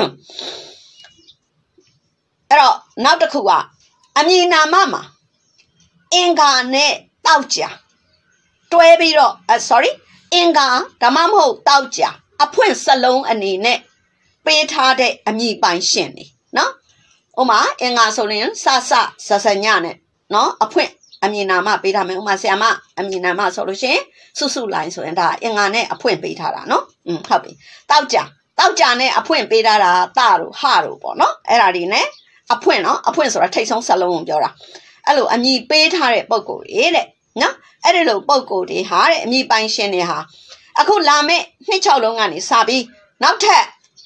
အဲ့တော့နောက်တစ်ခုကအမည်နာမမှာအင်္ဂါနဲ့တောက်ကြာတွဲပြီးတော့အင်္ဂါဒါမှမဟုတ်တောက်ကြာအဖွင့်စလုံးအနေနဲ့ပေးထားတဲ့အမည်ပိုင်ရှင်နေနော်ဥမာအင်္ဂါဆိုရင်စစညနဲ့နော်အဖွင့်အမည်နာမပေးထားမယ်ဥမာဆရာမအမည်နာမဆိုလို့ရှိရင်စုလိုင်းဆိုရင်ဒါအင်္ဂါနဲ့အဖွင့်ပေးထားတာနော်ဟုတ်ပြီတောက်ကြာနဲ့အဖွင့်ပေးထားတာတာတို့ဟတို့ပေါ့နော်အဲ့ဒါဒီနဲ့အဖွင့်နော်အဖွင့်ဆိုတာထိတ်ဆုံးစလုံးကိုပြောတာအဲ့လိုအမည်ပေးထားတဲ့ပုံကိုယ်တွေတဲ့နော်အဲ့ဒီလိုပုံကိုယ်တွေဟာတဲ့အမည်ပိုင်ရှင်တွေဟာအခုလာမယ့်နှစ်6လုံးကနေစပြီးနောက်ထပ်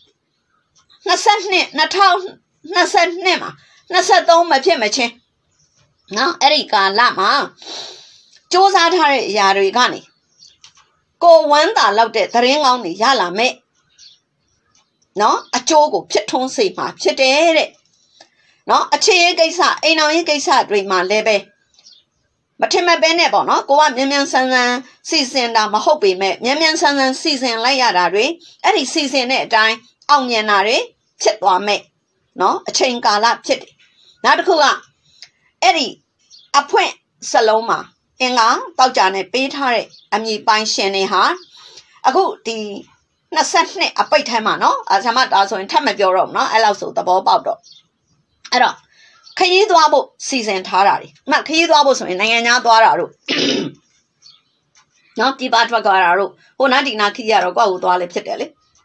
2022မှာ23မဖြစ်မချင်းနော်အဲ့ဒီကာလမှာစူးစမ်းထားတဲ့အရာတွေကနေကိုဝမ်းသာလောက်တဲ့သတင်းကောင်းတွေရလာမဲ့နော်အကျိုးကိုဖြစ်ထွန်းစေမှာဖြစ်တယ်တဲ့နော်အခြေရေးကိစ္စအိမ်တော်ရေးကိစ္စတွေမှာလည်းပဲမထင်မဲ့ပဲနဲ့ပေါ့နော်ကိုကမြန်ဆန်းစီစဉ်တာမဟုတ်ပေမဲ့မြန်ဆန်းစီစဉ်လိုက်ရတာတွေအဲ့ဒီစီစဉ်တဲ့အတိုင်းအောင်မြင်တာတွေဖြစ်သွားမဲ့နော်အချိန်ကာလဖြစ်တယ်နောက်တစ်ခုကအဲ့ဒီအဖွင့်စလုံးမှာအင်္ဂါတောက်ကြနဲ့ပေးထားတဲ့အမည်ပိုင်ရှင်တွေဟာအခုဒီ22အပိတ်ထဲမှာနော်ဆရာမဒါဆိုရင်ထပ်မပြောတော့ဘူးနော်အဲ့လောက်ဆိုသဘောပေါက်တော့အဲ့တော့ခရီးသွားဖို့စီစဉ်ထားတာတွေခရီးသွားဖို့ဆိုရင်နိုင်ငံသားသွားတာတို့နော်ပြည်ပထွက်သွားတာတို့ဟိုနာဒီနာခရီးရတော့ကိုယ့်ကိုသွားလဲဖြစ်တယ်လေ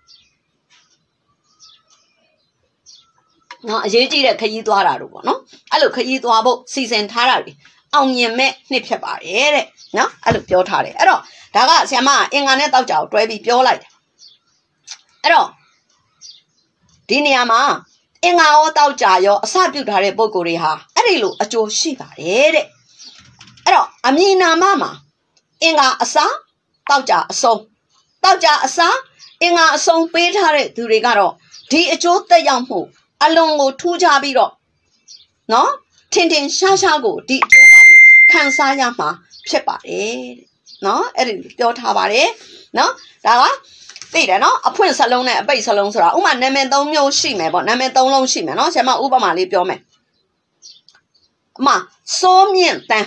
နော်အရေးကြီးတဲ့ခရီးသွားတာတို့ပေါ့နော်အဲ့လိုခရီးသွားဖို့စီစဉ်ထားတာတွေအောင်မြင်မဲ့နှစ်ဖြစ်ပါတယ်တဲ့နော်အဲ့လိုပြောထားတယ်အဲ့တော့ဒါကဆရာမအင်္ဂါနဲ့တောက်ကြကိုတွဲပြီးပြောလိုက်တယ်အဲ့တော့ဒီနေရာမှာအင်္ဂါရောတောက်ကြရောအစပြုတ်ထားတဲ့ပုံကိုယ်တွေဟာအဲ့ဒီလိုအကျိုးရှိပါတယ်တဲ့အဲ့တော့အမည်နာမမှာအင်္ဂါအစတောက်ကြအဆုံးတောက်ကြအစအင်္ဂါအဆုံးပေးထားတဲ့သူတွေကတော့ဒီအကျိုးသက်ရောက်မှုအလွန်ကိုထူးခြားပြီးတော့နော်ထင်ရှားကိုဒီအကျိုးကောင်းကိုခံစားရမှာဖြစ်ပါတယ်နော်အဲ့ဒီပြောထားပါတယ်နော်ဒါကသိတယ်နော်အဖွင့်စလုံးနဲ့အပိတ်စလုံးဆိုတာဥမာနာမည်3မျိုးရှိမယ်ပေါ့နာမည်3လုံးရှိမယ်နော်ဆရာမဥပမာလေးပြောမယ်အမစိုးမြင့်တန်း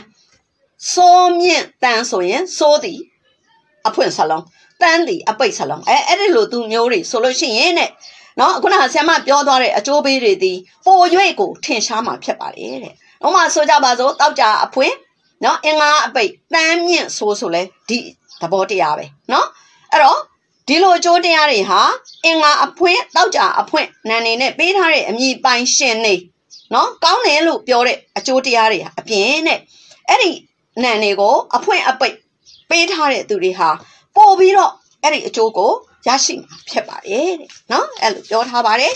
ဆိုရင်စိုးသည်အဖွင့်စလုံးတန်းသည်အပိတ်စလုံးအဲ့ဒီလိုသူမျိုးတွေဆိုလို့ရှိရင်တဲ့နော်ခုနကဆရာမပြောသွားတဲ့အကျိုးပေးတွေဒီပို၍ကိုထင်ရှားမှာဖြစ်ပါတယ်တဲ့ဥမာဆိုကြပါစို့တောက်ကြအဖွင့်နော်အင်္ဂါအပိတ်တန်းမြင့်ဆိုလဲဒီသဘောတရားပဲနော်အဲ့တော့ဒီလိုအကျိုးတရားတွေဟာအင်္ဂါအဖွင့်တောက်ကြအဖွင့်နာနေနဲ့ပေးထားတဲ့အမည်ပိုင်ရှင်နေနော်ကောင်းတယ်လို့ပြောတဲ့အကျိုးတရားတွေဟာအပြင်နဲ့အဲ့ဒီနာနေကိုအဖွင့်အပိတ်ပေးထားတဲ့သူတွေဟာပို့ပြီးတော့အဲ့ဒီအကျိုးကိုရရှိမှာဖြစ်ပါတယ်တဲ့နော်အဲ့လိုပြောထားပါတယ်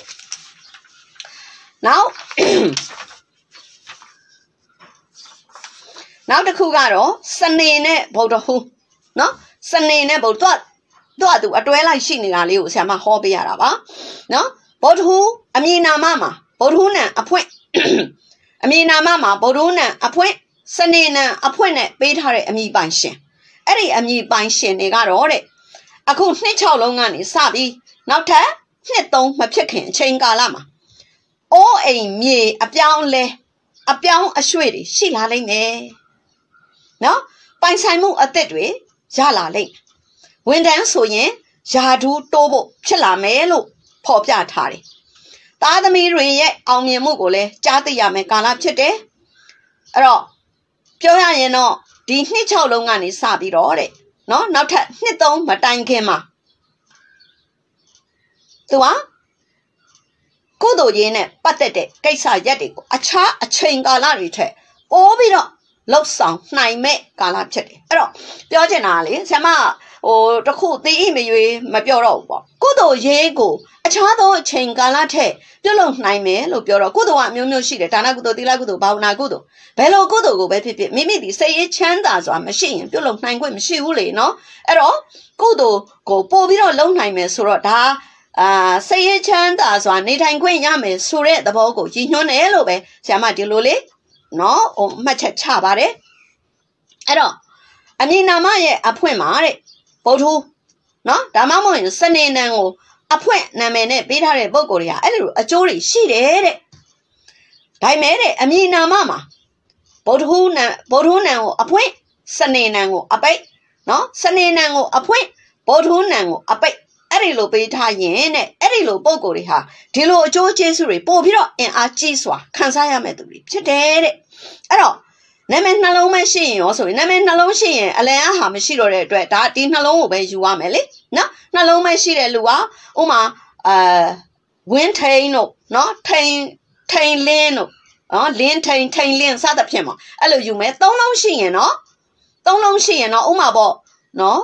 နောက်တစ်ခုကတော့စနေနဲ့ဗုဒ္ဓဟူးနော်စနေနဲ့ဗုဒ္ဓသူအတွဲလိုက်ရှိနေတာလေးကိုဆရာမဟောပေးရတာပါနော်ဗုဒ္ဓဟူးအမည်နာမမှာဗုဒ္ဓဟူးနံအဖွင့်အမည်နာမမှာဗုဒ္ဓဟူးနံအဖွင့်စနေနံအဖွင့်နဲ့ပေးထားတဲ့အမည်ပိုင်ရှင်အဲ့ဒီအမည်ပိုင်ရှင်တွေကတော့တဲ့အခု2-6လုံးကနေစပြီးနောက်ထပ်2-3မဖြစ်ခင်အချိန်ကာလမှာအိုးအိမ်မြေအပြောင်းလဲအပြောင်းအရွှေ့တွေရှိလာလိမ့်မယ်နော်ပိုင်ဆိုင်မှုအသစ်တွေရလာလိမ့်ဝန်ထမ်းဆိုရင်ယာဒူးတိုးဖို့ဖြစ်လာမယ်လို့ဖော်ပြထားတယ်သားသမီးတွေရဲ့အောင်မြင်မှုကိုလည်းကြားသိရမယ်ကာလဖြစ်တယ်အဲ့တော့ပြောရရင်တော့ဒီ2-6လုံးကနေစပြီးတော့တဲ့နော်နောက်ထပ်2-3မတိုင်ခင်မှာသူကကုသိုလ်ရေးနဲ့ပတ်သက်တဲ့ကိစ္စရက်တွေကိုအခြားအချိန်ကာလတွေထက်ပိုပြီးတော့လှုပ်ဆောင်နိုင်မဲ့ကာလဖြစ်တယ်အဲ့တော့ပြောချင်တာလေဆရာမတခုသိမရွေးမပြောတော့ဘူးပေါ့ကုသိုလ်ရေးကိုအခြားသောအချိန်ကာလထက်ပြုလုပ်နိုင်မယ်လို့ပြောတော့ကုသိုလ်ကအမျိုးမျိုးရှိတယ်ဒါနကုသိုလ်သီလကုသိုလ်ဘာဝနာကုသိုလ်ဘယ်လိုကုသိုလ်ကိုပဲဖြစ်ဖြစ်မိမိဒီစိတ်ရေးချမ်းသာစွာမရှိရင်ပြုလုပ်နိုင်ခွင့်မရှိဘူးလေနော်အဲ့တော့ကုသိုလ်ကိုပို့ပြီးတော့လုပ်နိုင်မယ်ဆိုတော့ဒါစိတ်ရေးချမ်းသာစွာနေထိုင်ခွင့်ရမယ်ဆိုတဲ့သဘောကိုရည်ညွှန်းတယ်လို့ပဲဆရာမဒီလိုလေနော်မှတ်ချက်ချပါတယ်အဲ့တော့အမည်နာမရဲ့အဖွင့်မှာတဲ့ဗုဒ္ဓဟူးနော်ဒါမှမဟုတ်ရင်စနေနံကိုအဖွင့်နာမည်နဲ့ပေးထားတဲ့ပုံကိုယ်တွေကအဲ့လိုအကျိုးတွေရှိတယ်တဲ့ဒါပေမဲ့တဲ့အမည်နာမမှာဗုဒ္ဓဟူးနံကိုအဖွင့်စနေနံကိုအပိတ်နော်စနေနံကိုအဖွင့်ဗုဒ္ဓဟူးနံကိုအပိတ်အဲ့ဒီလိုပေးထားရင်တဲ့အဲ့ဒီလိုပုံကိုယ်တွေဟာဒီလိုအကျိုးကျေးဇူးတွေပို့ပြီးတော့အင်အားကြီးစွာခံစားရမယ့်သူတွေဖြစ်တယ်တဲ့အဲ့တော့နာမည်နှလုံးမရှိရင်ရောဆိုရင်နာမည်နှလုံးရှိရင်အလယ်အဟာမရှိတော့တဲ့အတွက်ဒါဒီနှလုံးကိုပဲယူရမယ်လေနော်နှလုံးမရှိတဲ့လူကဥမာဝင်းထိန်တို့နော်ထိန်လင်းတို့နော်လင်းထိန်လင်းစသဖြင့်ပေါ့အဲ့လိုယူမယ်3လုံးရှိရင်နော်ဥမာပေါ့နော်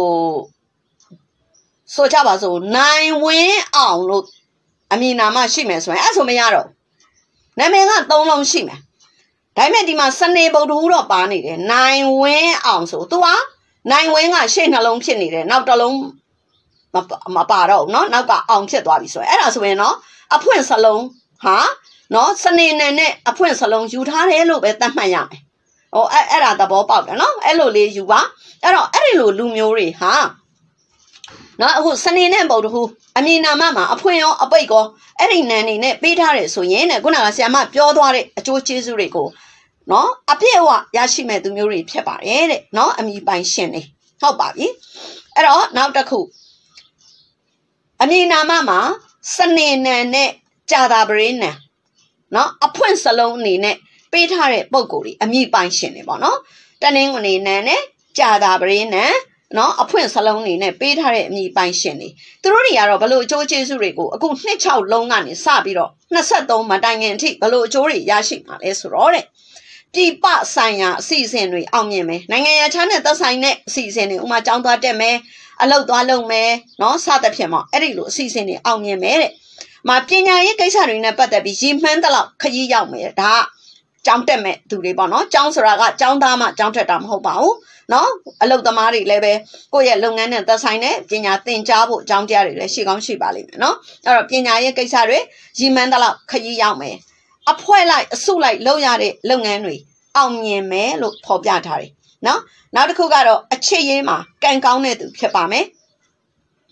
ဆိုကြပါစို့နိုင်ဝင်းအောင်လို့အမည်နာမရှိမယ်ဆိုရင်အဲ့ဆိုမရတော့နာမည်က3လုံးရှိမယ်ဒါပေမဲ့ဒီမှာစနေဗုဒ္ဓဟူးတော့ပါနေတယ်နိုင်ဝင်းအောင်ဆိုသူကနိုင်ဝင်းကရှေ့နှလုံးဖြစ်နေတယ်နောက်တစ်လုံးမပါတော့ဘူးเนาะနောက်ကအောင်ဖြစ်သွားပြီဆိုရင်အဲ့ဒါဆိုရင်เนาะအဖွင့်စလုံးဟာเนาะစနေနဲ့အဖွင့်စလုံးယူထားတယ်လို့ပဲသတ်မှတ်ရမယ်အဲ့ဒါသဘောပေါက်တယ်เนาะအဲ့လိုလေးယူပါအဲ့တော့အဲ့ဒီလိုလူမျိုးတွေဟာနော်အခုစနေနဲ့ဗုဒ္ဓဟူးအမည်နာမမှာအဖွင့်ရောအပိတ်ကောအဲ့ဒီနာနေနဲ့ပေးထားတယ်ဆိုရင်တဲ့ခုနကဆရာမပြောသွားတဲ့အကျိုးကျေးဇူးတွေကိုနော်အပြည့်အဝရရှိမဲ့သူမျိုးတွေဖြစ်ပါတယ်တဲ့နော်အမည်ပိုင်ရှင်တွေဟုတ်ပါပြီအဲ့တော့နောက်တစ်ခုအမည်နာမမှာစနေနံနဲ့ကြာတာပရိနံနော်အဖွင့်စလုံးအနေနဲ့ပေးထားတဲ့ပုံကိုယ်တွေအမည်ပိုင်ရှင်တွေပေါ့နော်တနင်္ဂနွေနံနဲ့ကြာတာပရိနံနော်အဖွင့်စလုံးနေနဲ့ပေးထားတဲ့အမည်ပိုင်ရှင်တွေသူတို့တွေကတော့ဘလို့အကျိုးကျေးဇူးတွေကိုအခု2-6လုံးကနေစပြီးတော့23မတိုင်ခင်အထိဘလို့အကျိုးတွေရရှိမှာလဲဆိုတော့တဲ့ပြည်ပဆိုင်ရာအစီအစဉ်တွေအောင်မြင်မယ်နိုင်ငံရခြားနဲ့သက်ဆိုင်တဲ့အစီအစဉ်တွေဥမာကျောင်းသွားတက်မယ်အလုပ်သွားလုပ်မယ်နော်စသဖြင့်ပေါ့အဲ့ဒီလိုအစီအစဉ်တွေအောင်မြင်မယ်တဲ့မှာပညာရေးကိစ္စတွေနဲ့ပတ်သက်ပြီးရည်မှန်းတဲ့လောက်ခရီးရောက်မယ်ဒါကကျောင်းတက်မဲ့သူတွေပေါ့နော်ကျောင်းဆိုတာကကျောင်းသားမှကျောင်းတက်တာမဟုတ်ပါဘူးနော်အလုပ်သမားတွေလည်းပဲကိုယ့်ရဲ့လုပ်ငန်းနဲ့သက်ဆိုင်တဲ့ပညာသင်ကြားဖို့အကြောင်းတရားတွေလည်းရှိကောင်းရှိပါလိမ့်မယ်နော်အဲ့တော့ပညာရေးကိစ္စတွေရည်မှန်းတဲ့လောက်ခရီးရောက်မယ်အဖွဲလိုက်အစုလိုက်လုပ်ရတဲ့လုပ်ငန်းတွေအောင်မြင်မယ်လို့ဖော်ပြထားတယ်နော်နောက်တစ်ခုကတော့အချစ်ရေးမှာကံကောင်းတဲ့သူဖြစ်ပါမယ်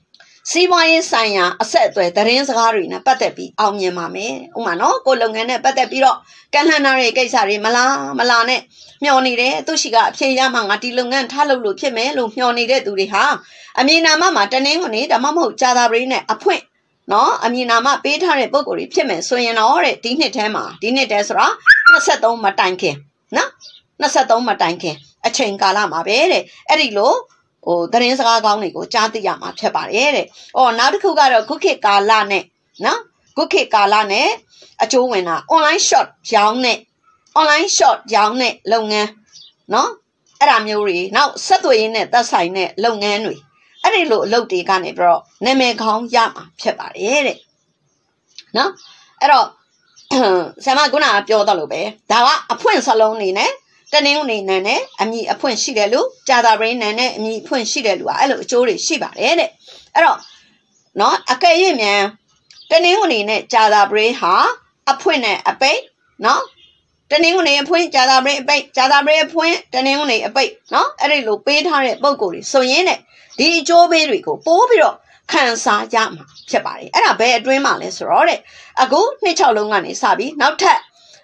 စီးပွားရေးဆိုင်ရာအဆက်အသွယ်သတင်းစကားတွေနဲ့ပတ်သက်ပြီးအောင်မြင်ပါမယ်ဥမာနော်ကိုလုပ်ငန်းနဲ့ပတ်သက်ပြီးတော့ကန့်လန့်နာတွေကိစ္စတွေမလားနဲ့မျှော်နေတယ်သူရှိကအဖြေရမှငါဒီလုပ်ငန်းထားလို့ဖြစ်မယ်လို့မျှော်နေတဲ့သူတွေဟာအမြင်နာမှာတနင်္ဂနွေဒါမှမဟုတ်ကြာသာပတေးနဲ့အဖွင့်နော်အမြင်နာမှာပေးထားတဲ့ပုံကိုယ်တွေဖြစ်မယ်ဆိုရင်တော့တဲ့ဒီနှစ်ထဲဆိုတာ23မတိုင်ခင်နော်23မတိုင်ခင်အချိန်ကာလမှာပဲတဲ့အဲ့ဒီလိုသတင်းစကားကောင်းတွေကိုကြားသိရမှာဖြစ်ပါတယ်တဲ့။နောက်တစ်ခုကတော့ခုခေတ်ကာလနဲ့နော်ခုခေတ်ကာလနဲ့အကျိုးဝင်တာ online short ရောင်းတဲ့လုပ်ငန်းနော်အဲ့ဒါမျိုးတွေနောက်ဆက်သွယ်ရေးနဲ့သက်ဆိုင်တဲ့လုပ်ငန်းတွေအဲ့ဒီလိုအလုပ်တွေကနေပြီးတော့နာမည်ကောင်းရမှာဖြစ်ပါတယ်တဲ့။နော်အဲ့တော့ဆရာမကပြောတော့လို့ပဲဒါကအဖွင့်စလုံးနေနဲ့တနင်္ဂနွေနဲ့အမည်အဖွင့်ရှိတယ်လို့ကြာသာပတေးနဲ့အမည်အဖွင့်ရှိတယ်လို့အဲ့လိုအကျိုးတွေရှိပါတယ်တဲ့အဲ့တော့နော်အကယ်၍မြန်တနင်္ဂနွေနဲ့ကြာသာပတေးဟာအဖွင့်နဲ့အပိတ်နော်တနင်္ဂနွေအဖွင့်ကြာသာပတေးအပိတ်ကြာသာပတေးအဖွင့်တနင်္ဂနွေအပိတ်နော်အဲ့ဒီလိုပေးထားတဲ့ပုံကိုယ်တွေဆိုရင်တဲ့ဒီအကျိုးပေးတွေကိုပိုးပြီးတော့ခံစားကြမှာဖြစ်ပါတယ်အဲ့ဒါဘယ်အတွင်းမှာလဲဆိုတော့တဲ့အခု26လုံးကနေစပြီးနောက်ထပ်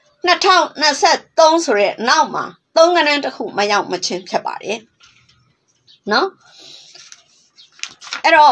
2023ဆိုတဲ့နောက်မှာ3ကဏ္ဍတစ်ခုမရောက်မချင်းဖြစ်ပါတယ်နော်အဲ့တော့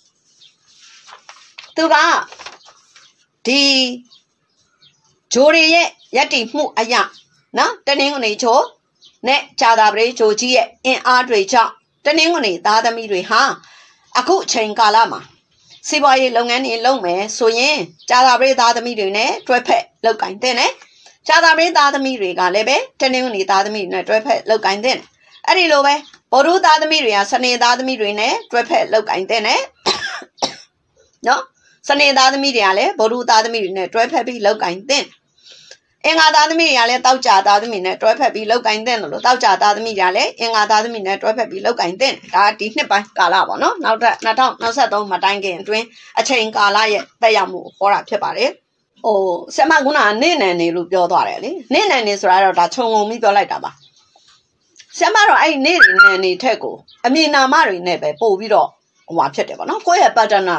သူကဒီဂျိုရီရဲ့ယက်တီမှုအရာနော်တနင်္ဂနွေချိုနဲ့ကြာသာပတေးဂျိုကြီးရဲ့အင်အားတွေကြောင့်တနင်္ဂနွေသားသမီးတွေဟာအခုအချိန်ကာလမှာစီးပွားရေးလုပ်ငန်းတွေလုပ်မယ်ဆိုရင်ကြာသာပတေးသားသမီးတွေနဲ့တွဲဖက်လုပ်ကင်တဲ့နဲ့ကြာသာပတေးသားသမီးတွေကလည်းပဲတနင်္ဂနွေသားသမီးတွေနဲ့တွဲဖက်လုပ်ကင်တဲ့အဲ့ဒီလိုပဲဗုဒ္ဓသားသမီးတွေကစနေသားသမီးတွေနဲ့တွဲဖက်လုပ်ကင်တဲ့နဲ့နော်စနေသားသမီးတွေကလည်းဗုဒ္ဓသားသမီးတွေနဲ့တွဲဖက်ပြီးလုပ်ကင်တဲ့အင်္ဂါသားသမီးတွေကလည်းတောက်ကြသားသမီးနဲ့တွဲဖက်ပြီးလုပ်ကင်တဲ့လို့တောက်ကြသားသမီးတွေကလည်းအင်္ဂါသားသမီးနဲ့တွဲဖက်ပြီးလုပ်ကင်တဲ့ဒါဒီနှစ်ပိုင်းကာလပေါ့နော်နောက်ထပ်2023မတိုင်ခင်အတွင်းအချိန်ကာလရဲ့တက်ရောက်မှုဟောတာဖြစ်ပါတယ်ဆရာမကနေနန်နေလို့ပြောသွားတယ်လေနေနန်နေဆိုတာတော့ဒါခြုံငုံပြီးပြောလိုက်တာပါဆရာမတော့အဲ့နေနန်နေထက်ကိုအမြင်နာမတွေနဲ့ပဲပို့ပြီးတော့ဟိုဖြစ်တယ်ပေါ့နော်ကိုယ့်ရဲ့ပါတနာ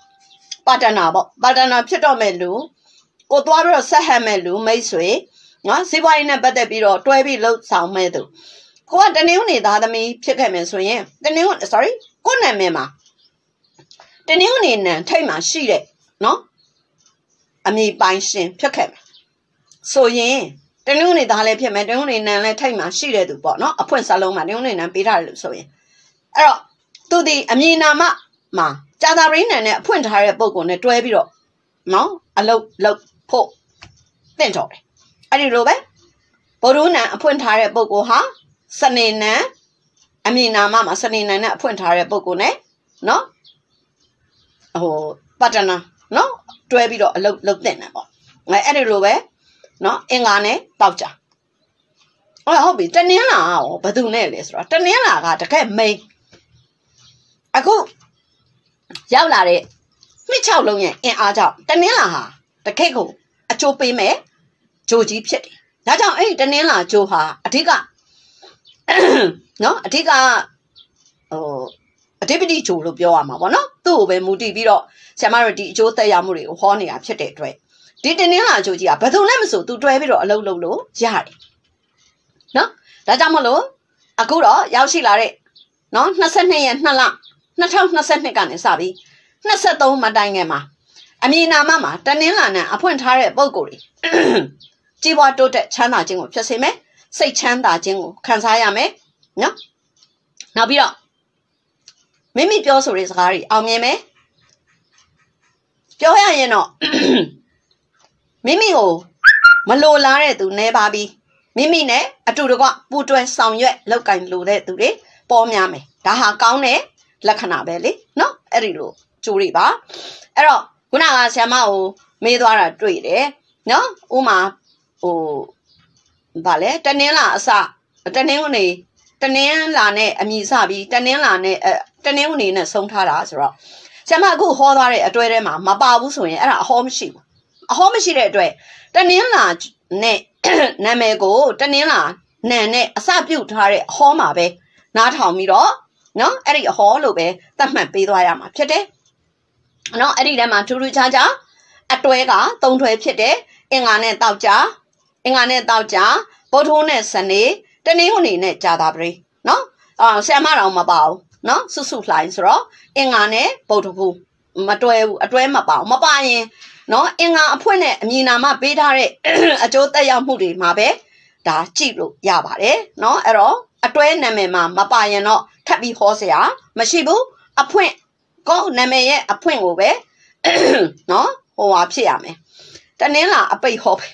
ဖြစ်တော့မဲ့လူကိုသွားပြီးတော့ဆက်ဟပ်မဲ့လူမိတ်ဆွေနော်စီးပွားရေးနဲ့ပတ်သက်ပြီးတော့တွဲပြီးလှုပ်ဆောင်မဲ့သူကိုကတနင်္ဂနွေသားသမီးဖြစ်ခဲ့မယ်ဆိုရင်ကိုနာမည်မှာတနင်္ဂနွေနံထိတ်မှာရှိတဲ့နော်အမည်ပိုင်ရှင်ဖြစ်ခဲ့မယ်ဆိုရင်တနင်္ဂနွေသားလည်းဖြစ်မယ်တနင်္ဂနွေနံလည်းထိတ်မှာရှိတဲ့သူပေါ့နော်အဖွင့်စာလုံးမှာတနင်္ဂနွေနံပေးထားတယ်လို့ဆိုရင်အဲ့တော့သူဒီအမည်နာမမှာကြာသာပတေးနံနဲ့အဖွင့်ထားတဲ့ပုံကိုနဲ့တွဲပြီးတော့နော်အလုပ်လုပ်ဖို့တင့်တော်တယ်အဲ့ဒီလိုပဲဗုဒ္ဓနံအဖွင့်ထားတဲ့ပုံကိုဟာစနေနံအမည်နာမမှာစနေနံနဲ့အဖွင့်ထားတဲ့ပုံကိုနဲ့နော်ပါတနာနော်တွဲပြီးတော့အလုပ်လုပ်တဲ့နေပေါ့အဲ့ဒီလိုပဲနော်အင်္ဂါနဲ့တောက်ကြဟုတ်ပြီတနင်္လာရောဘယ်သူနဲ့လဲဆိုတော့တနင်္လာကတကယ်မိန်အခုရောက်လာတဲ့26လုံးရဲ့အင်အားကြောင့်တနင်္လာဟာတကယ်ကိုအကျိုးပေးမဲ့ဂျိုကြီးဖြစ်တယ်ဒါကြောင့်အဲ့ဒီတနင်္လာဂျိုဟာအဓိကနော်အဓိကအဓိပတိဂျိုလို့ပြောရမှာပေါ့နော်သူ့ကိုပဲမူတည်ပြီးတော့ဆရာမတို့ဒီအကျိုးသက်ရောက်မှုတွေကိုဟောနေတာဖြစ်တဲ့အတွက်ဒီတနင်္လာဂျိုကြီးကဘယ်သူနဲ့မဆိုသူတွဲပြီးတော့အလုပ်လုပ်လို့ရတယ်နော်ဒါကြောင့်မလို့အခုတော့ရောက်ရှိလာတဲ့နော်22ရက်2လ2022ကနေစပြီး23မတိုင်ငယ်မှာအမည်နာမမှာတနင်္လာနဲ့အဖွင့်ထားတဲ့ပုံကိုယ်တွေကြီးပွားတိုးတက်ချမ်းသာခြင်းကိုဖြစ်စေမယ်စိတ်ချမ်းသာခြင်းကိုခံစားရမယ်နော်နောက်ပြီးတော့မိမိပြောဆိုတဲ့စကားတွေအောင်မြင်မယ်ပြောရရင်တော့မိမိကိုမလိုလားတဲ့သူနေပါပြီမိမိနဲ့အတူတကွပူတွဲဆောင်ရွက်လောက်ကင်လိုတဲ့သူတွေပေါ်များမယ်ဒါဟာကောင်းတဲ့လက္ခဏာပဲလေနော်အဲ့ဒီလိုကြိုးတွေပါအဲ့တော့ခုနကဆရာမကိုမေးသွားတာတွေ့တယ်နော်ဥမာဗာလဲတနင်္လာအစတနင်္ဂနွေတနင်္လာနဲ့အမည်စပြီးတနင်္လာနဲ့တနင်္ဂနွေနဲ့ဆုံးထားတာဆိုတော့ဆရာမအခုဟောသွားတဲ့အတွဲထဲမှာမပါဘူးဆိုရင်အဲ့ဒါအဟောမရှိဘူးအဟောမရှိတဲ့အတွက်တနင်္လာနဲ့နာမည်ကိုတနင်္လာနံနဲ့အစပြုတ်ထားတဲ့အဟောမှာပဲနားထောင်ပြီးတော့နော်အဲ့ဒီအဟောလို့ပဲသတ်မှတ်ပေးသွားရမှာဖြစ်တယ်နော်အဲ့ဒီထဲမှာထူးထူးခြားခြားအတွဲက3ထွဲဖြစ်တယ်အင်္ဂါနဲ့တောက်ကြဗုဒ္ဓဟူးနဲ့စနေတနင်္ဂနွေနဲ့ကြာတာပရိနော်ဆရာမတော်မပါဘူးနော်စုလှိုင်းဆိုတော့အင်္ဂါနဲ့ဗုဒ္ဓဟူးမတွဲဘူးအတွဲမပါဘူးမပါရင်နော်အင်္ဂါအဖွင့်နဲ့အမည်နာမပေးထားတဲ့အကျိုးသက်ရောက်မှုတွေမှာပဲဒါကြည့်လို့ရပါတယ်နော်အဲ့တော့အတွဲနာမည်မှာမပါရင်တော့ထပ်ပြီးဟောစရာမရှိဘူးအဖွင့်ကောနာမည်ရဲ့အဖွင့်ကိုပဲနော်ဟိုဟာဖြစ်ရမယ်တနင်္လာအပိတ်ဟောပဲ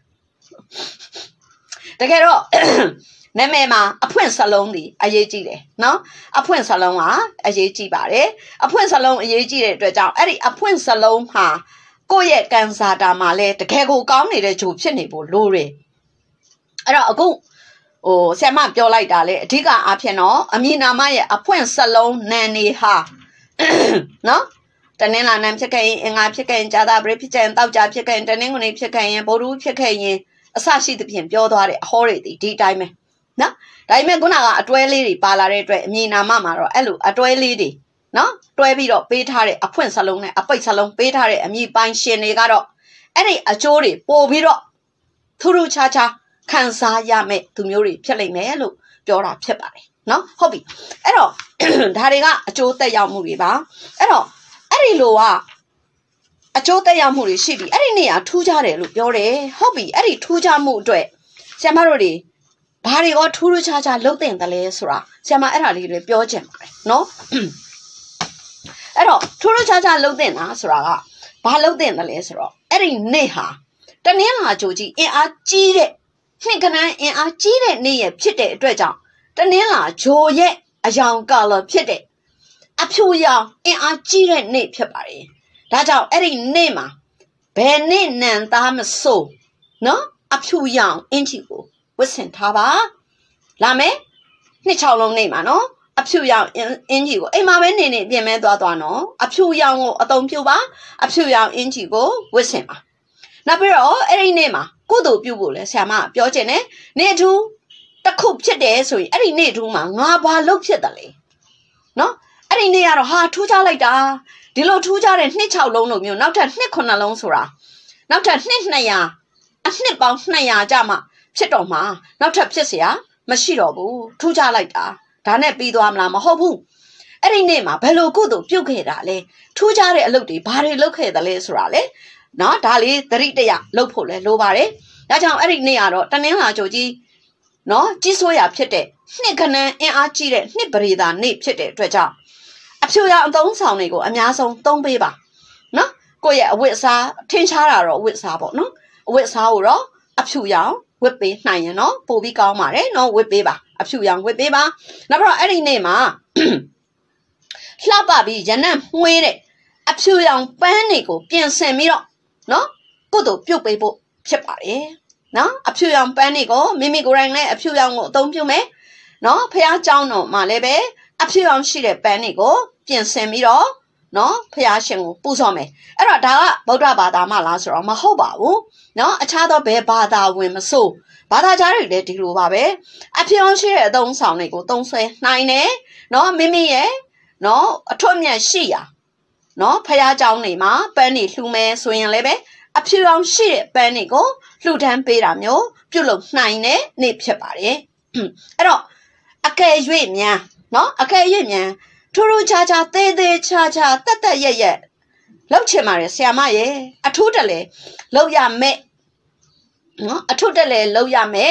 တကယ်တော့နာမည်မှာအဖွင့်စလုံးဒီအရေးကြီးတယ်နော်အဖွင့်စလုံးကအရေးကြီးပါတယ်အဖွင့်စလုံးအရေးကြီးတဲ့အတွက်ကြောင့်အဲ့ဒီအဖွင့်စလုံးဟာကိုယ့်ရဲ့ကန်စာတာမှာလဲတကယ်ကိုကောင်းနေတဲ့ဂျိုဖြစ်နေဖို့လိုတယ်အဲ့တော့အခုဆရာမပြောလိုက်တာလေအဓိကအားဖြင့်တော့အမည်နာမရဲ့အဖွင့်စလုံးနာနေဟာနော်တနင်္လာနံဖြစ်ခဲ့ရင်အင်္ဂါဖြစ်ခဲ့ရင်ကြာသပတေးဖြစ်ခဲ့ရင်တောက်ကြဖြစ်ခဲ့ရင်တနင်္ဂနွေဖြစ်ခဲ့ရင်ဗုဒ္ဓဟူးဖြစ်ခဲ့ရင်အစရှိသဖြင့်ပြောသွားတဲ့အဟောတွေဒီအတိုင်းပဲနော်ဒါပေမဲ့ခုနကအတွဲလေးတွေပါလာတဲ့အတွက်အမည်နာမမှာတော့အဲ့လိုအတွဲလေးတွေနော်တွဲပြီးတော့ပေးထားတဲ့အဖွင့်စလုံးနဲ့အပိတ်စလုံးပေးထားတဲ့အမည်ပိုင်ရှင်တွေကတော့အဲ့ဒီအကျိုးတွေပို့ပြီးတော့ထူးထူးခြားခြားခံစားရမယ့်သူမျိုးတွေဖြစ်လိမ့်မယ်လို့ပြောတာဖြစ်ပါတယ်နော်ဟုတ်ပြီအဲ့တော့ဒါတွေကအကျိုးသက်ရောက်မှုတွေပါအဲ့တော့အဲ့ဒီလိုကအကျိုးသက်ရောက်မှုတွေရှိပြီအဲ့ဒီနေရာထူးခြားတယ်လို့ပြောတယ်ဟုတ်ပြီအဲ့ဒီထူးခြားမှုအတွက်ဆရာမတို့တွေဘာတွေကထူးထူးခြားခြားလုပ်တင်တယ်လဲဆိုတာဆရာမအဲ့ဒါလေးတွေပြောချင်ပါတယ်နော်အဲ့တော့ထူးထူးခြားခြားလုပ်တင်တာဆိုတာကဘာလုပ်တင်တယ်လဲဆိုတော့အဲ့ဒီနေ့ဟာတနင်္လာကြိုကြီးအင်အားကြီးတဲ့နှစ်ကနန်းအင်အားကြီးတဲ့နေ့ရဖြစ်တဲ့အတွက်ကြောင့်တနင်္လာဂျိုရဲ့အယောင်ကာလဖြစ်တဲ့အဖြူရောင်အင်အားကြီးတဲ့နေ့ဖြစ်ပါတယ်ဒါကြောင့်အဲ့ဒီနေ့မှာဘယ်နေ့နံသားမဆိုးနော်အဖြူရောင်အင်ချီကိုဝတ်ဆင်ထားပါလာမယ်နှစ်6လုံးနေ့မှာနော်အဖြူရောင်အင်ချီကိုအိမ်မှာပဲနေနေပြင်မဲသွားနော်အဖြူရောင်ကိုအတုံပြုပါအဖြူရောင်အင်ချီကိုဝတ်ဆင်ပါနောက်ပြီးတော့အဲ့ဒီနေ့မှာကုသိုလ်ပြုဖို့လဲဆရာမပြောချင်တယ်နေ့ထူးတစ်ခုဖြစ်တယ်ဆိုရင်အဲ့ဒီနေ့ထူးမှာငါဘာလုပ်ဖြစ်တယ်လဲနော်အဲ့ဒီနေ့ကတော့ဟာထူးခြားလိုက်တာဒီလိုထူးခြားတဲ့နှစ်6လုံးလို့မျိုးနောက်ထပ်နှစ်9လုံးဆိုတာနောက်ထပ်နှစ်200အနှစ်ပေါင်း200ကြမှဖြစ်တော့မှာနောက်ထပ်ဖြစ်เสียမရှိတော့ဘူးထူးခြားလိုက်တာဒါနဲ့ပြီးသွားမလားမဟုတ်ဘူးအဲ့ဒီနေ့မှာဘယ်လိုကုသိုလ်ပြုခဲ့တာလဲထူးခြားတဲ့အလုပ်တွေဘာတွေလုပ်ခဲ့တယ်လဲဆိုတာလေနော်ဒါလေးသတိတရလုပ်ဖို့လဲလိုပါတယ်ဒါကြောင့်အဲ့ဒီနေ့ကတော့တနင်္လာကြိုကြီးနော်ကြီးစိုးရဖြစ်တဲ့နှစ်ကနန်းအင်အားကြီးတဲ့နှစ်ပရိသာနေ့ဖြစ်တဲ့အတွက်ကြောင့်အဖြူရောင်အသုံးဆောင်တွေကိုအများဆုံးသုံးပေးပါနော်ကိုယ့်ရဲ့အဝတ်အစားထင်ရှားတာတော့အဝတ်အစားပေါ့နော်အဝတ်အစားကိုတော့အဖြူရောင်ဝတ်ပေးနိုင်ရင်နော်ပို့ပြီးကောင်းပါတယ်နော်ဝတ်ပေးပါအဖြူရောင်ဝတ်ပေးပါနောက်ပြီးတော့အဲ့ဒီနေ့မှာလှပပြီးရနံ့မှွေးတဲ့အဖြူရောင်ပန်းတွေကိုပြင်ဆင်ပြီးတော့နော်ကုသိုလ်ပြုတ်ပေးဖို့ဖြစ်ပါတယ်နော်အဖြူရောင်ပန်းတွေကိုမိမိကိုယ်တိုင်လည်းအဖြူရောင်ကိုအသုံးပြုမယ်နော်ဖះเจ้าတော်မှာလည်းပဲအဖြူရောင်ရှိတဲ့ပန်းတွေကိုပြင်ဆင်ပြီးတော့နော်ဖះရှင်ကိုပူဇော်မယ်အဲ့တော့ဒါကဗုဒ္ဓဘာသာမှလားဆိုတော့မဟုတ်ပါဘူးနော်အခြားသောဘယ်ဘာသာဝင်မဆိုဘာသာကြားတွေလည်းဒီလိုပါပဲအဖြူရောင်ရှိတဲ့အသုံးဆောင်တွေကိုသုံးဆွဲနိုင်တယ်နော်မိမိရဲ့နော်အထွတ်မြတ်ရှိရာနော်ဖះเจ้าနေမှာပန်းတွေလှူမယ်ဆိုရင်လည်းပဲအဖြူရောင်ရှိတဲ့ပန်းတွေကိုလှူဒန်းပေးတာမျိုးပြုလုပ်နိုင်တဲ့နေ့ဖြစ်ပါတယ်အဲ့တော့အကယ်၍များနော်အကယ်၍များထူးထူးခြားခြားသေးသေးချာချာတက်တက်ရက်ရက်လောက်ချင်ပါတယ်ဆရာမရဲ့အထူးတလဲလောက်ရမယ်နော်အထူးတလဲလောက်ရမယ်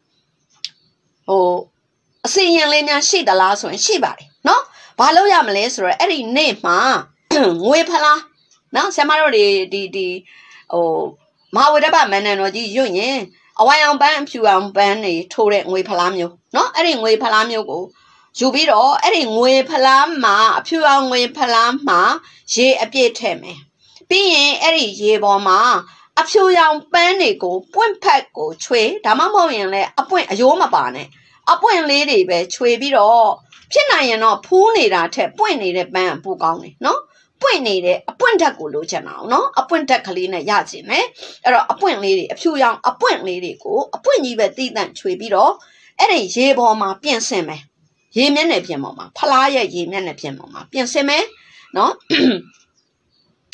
အစီရင်လေးများရှိသလားဆိုရင်ရှိပါတယ်နော်ဘာလောက်ရမလဲဆိုတော့အဲ့ဒီနေ့မှာငွေဖလားနော်ဆရာမတို့ဒီမဟာဝိဒ္ဓမန္တန်တော်ကြီးရွတ်ရင်အဝိုင်အောင်ပန်းအဖြူအောင်ပန်းတွေထိုးတဲ့ငွေဖလားမျိုးနော်အဲ့ဒီငွေဖလားမျိုးကိုယူပြီးတော့အဲ့ဒီငွေဖလားမှာအဖြူအောင်ငွေဖလားမှာရေအပြည့်ထည့်မယ်ပြီးရင်အဲ့ဒီရေပေါ်မှာအဖြူရောင်ပန်းတွေကိုပွင့်ဖက်ကိုချွေဒါမှမဟုတ်ရင်လည်းအပွင့်အယိုးမပါနဲ့အပွင့်လေးတွေပဲချွေပြီးတော့ဖြစ်နိုင်ရင်တော့ဖူးနေတာထက်ပွင့်နေတဲ့ပန်းအပူကောင်းတယ်နော်ပွင့်နေတဲ့အပွင့်ဓာတ်ကိုလိုချင်တာအောင်နော်အပွင့်ဓာတ်ကလေးနဲ့ရချင်မယ်အဲ့တော့အပွင့်လေးတွေအဖြူရောင်အပွင့်လေးတွေကိုအပွင့်ကြီးပဲတီးတန့်ချွေပြီးတော့အဲ့ဒီရေပေါ်မှာပြင်ဆင်မယ်ရေမျက်နှာပြင်ပေါ်မှာဖလားရဲ့ရေမျက်နှာပြင်ပေါ်မှာပြင်ဆင်မယ်နော်